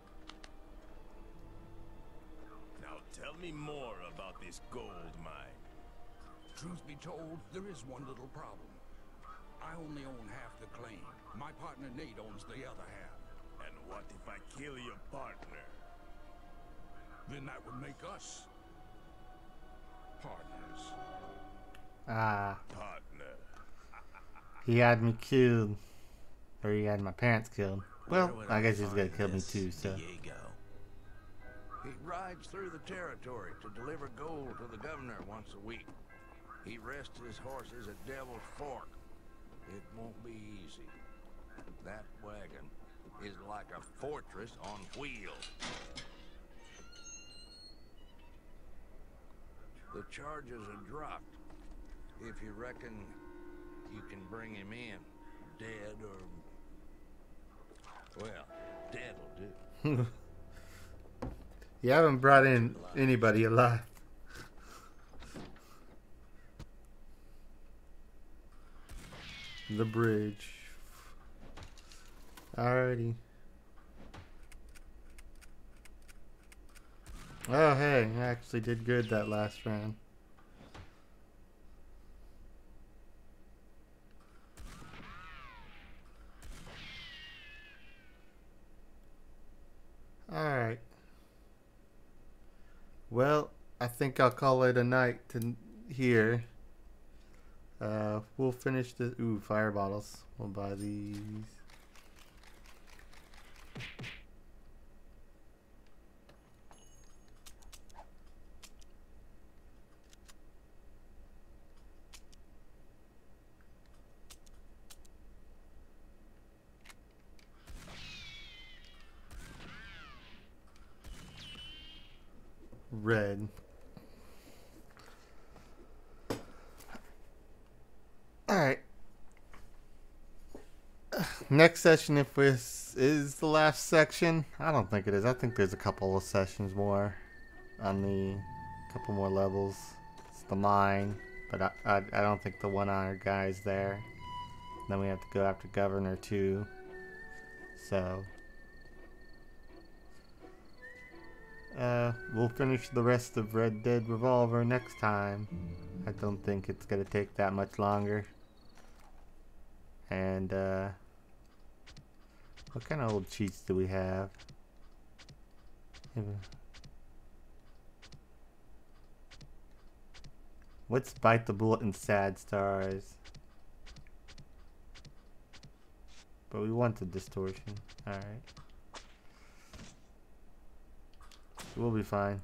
Now tell me more about this gold mine. Truth be told, there is one little problem. I only own half the claim. My partner Nate owns the other half. And what if I kill your partner? Then that would make us partners. Ah. Partner. He had me killed. Or he had my parents killed. Well, I guess he's gonna kill me too, so. He rides through the territory to deliver gold to the governor once a week. He rests his horses at Devil's Fork. It won't be easy. That wagon is like a fortress on wheels. The charges are dropped. If you reckon you can bring him in, dead or... well, dead'll do. You haven't brought in anybody alive. The bridge. Alrighty. Oh hey, I actually did good that last round. Alright. Well, I think I'll call it a night to here. Uh, we'll finish the ooh fire bottles. We'll buy these. Red. Alright. Next session, if this is the last section, I don't think it is. I think there's a couple of sessions more on the couple more levels. It's the mine, but I, I, I don't think the one-honored guy's there. Then we have to go after Governor too. So Uh, we'll finish the rest of Red Dead Revolver next time. I don't think it's gonna take that much longer. And, uh, what kind of old cheats do we have? What's Bite the Bullet and Sad Stars? But we want the distortion. Alright. We'll be fine.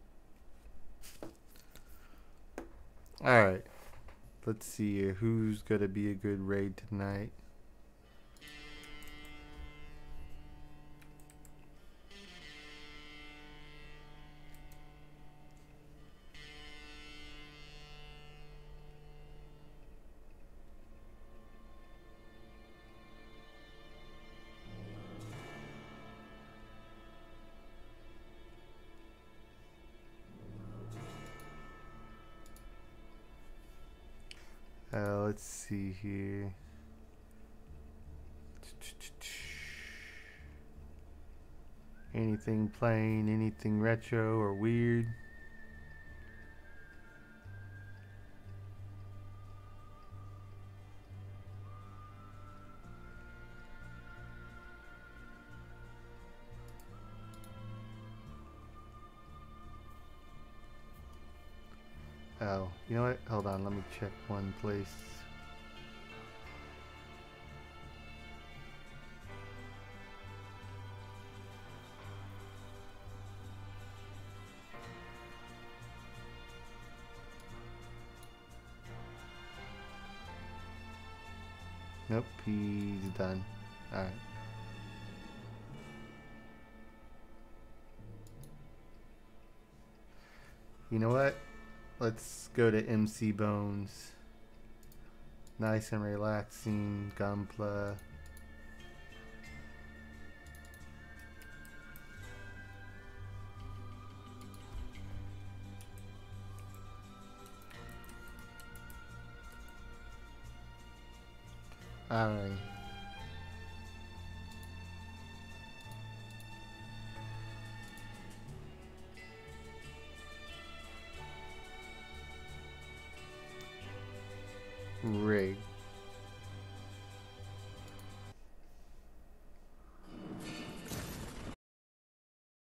Alright. Let's see here. Who's gonna be a good raid tonight? Uh, let's see here. Anything plain, anything retro or weird? Oh, you know what? Hold on, let me check one place. Nope, he's done. Alright. You know what? Let's go to M C Bones. Nice and relaxing, Gunpla. Alright.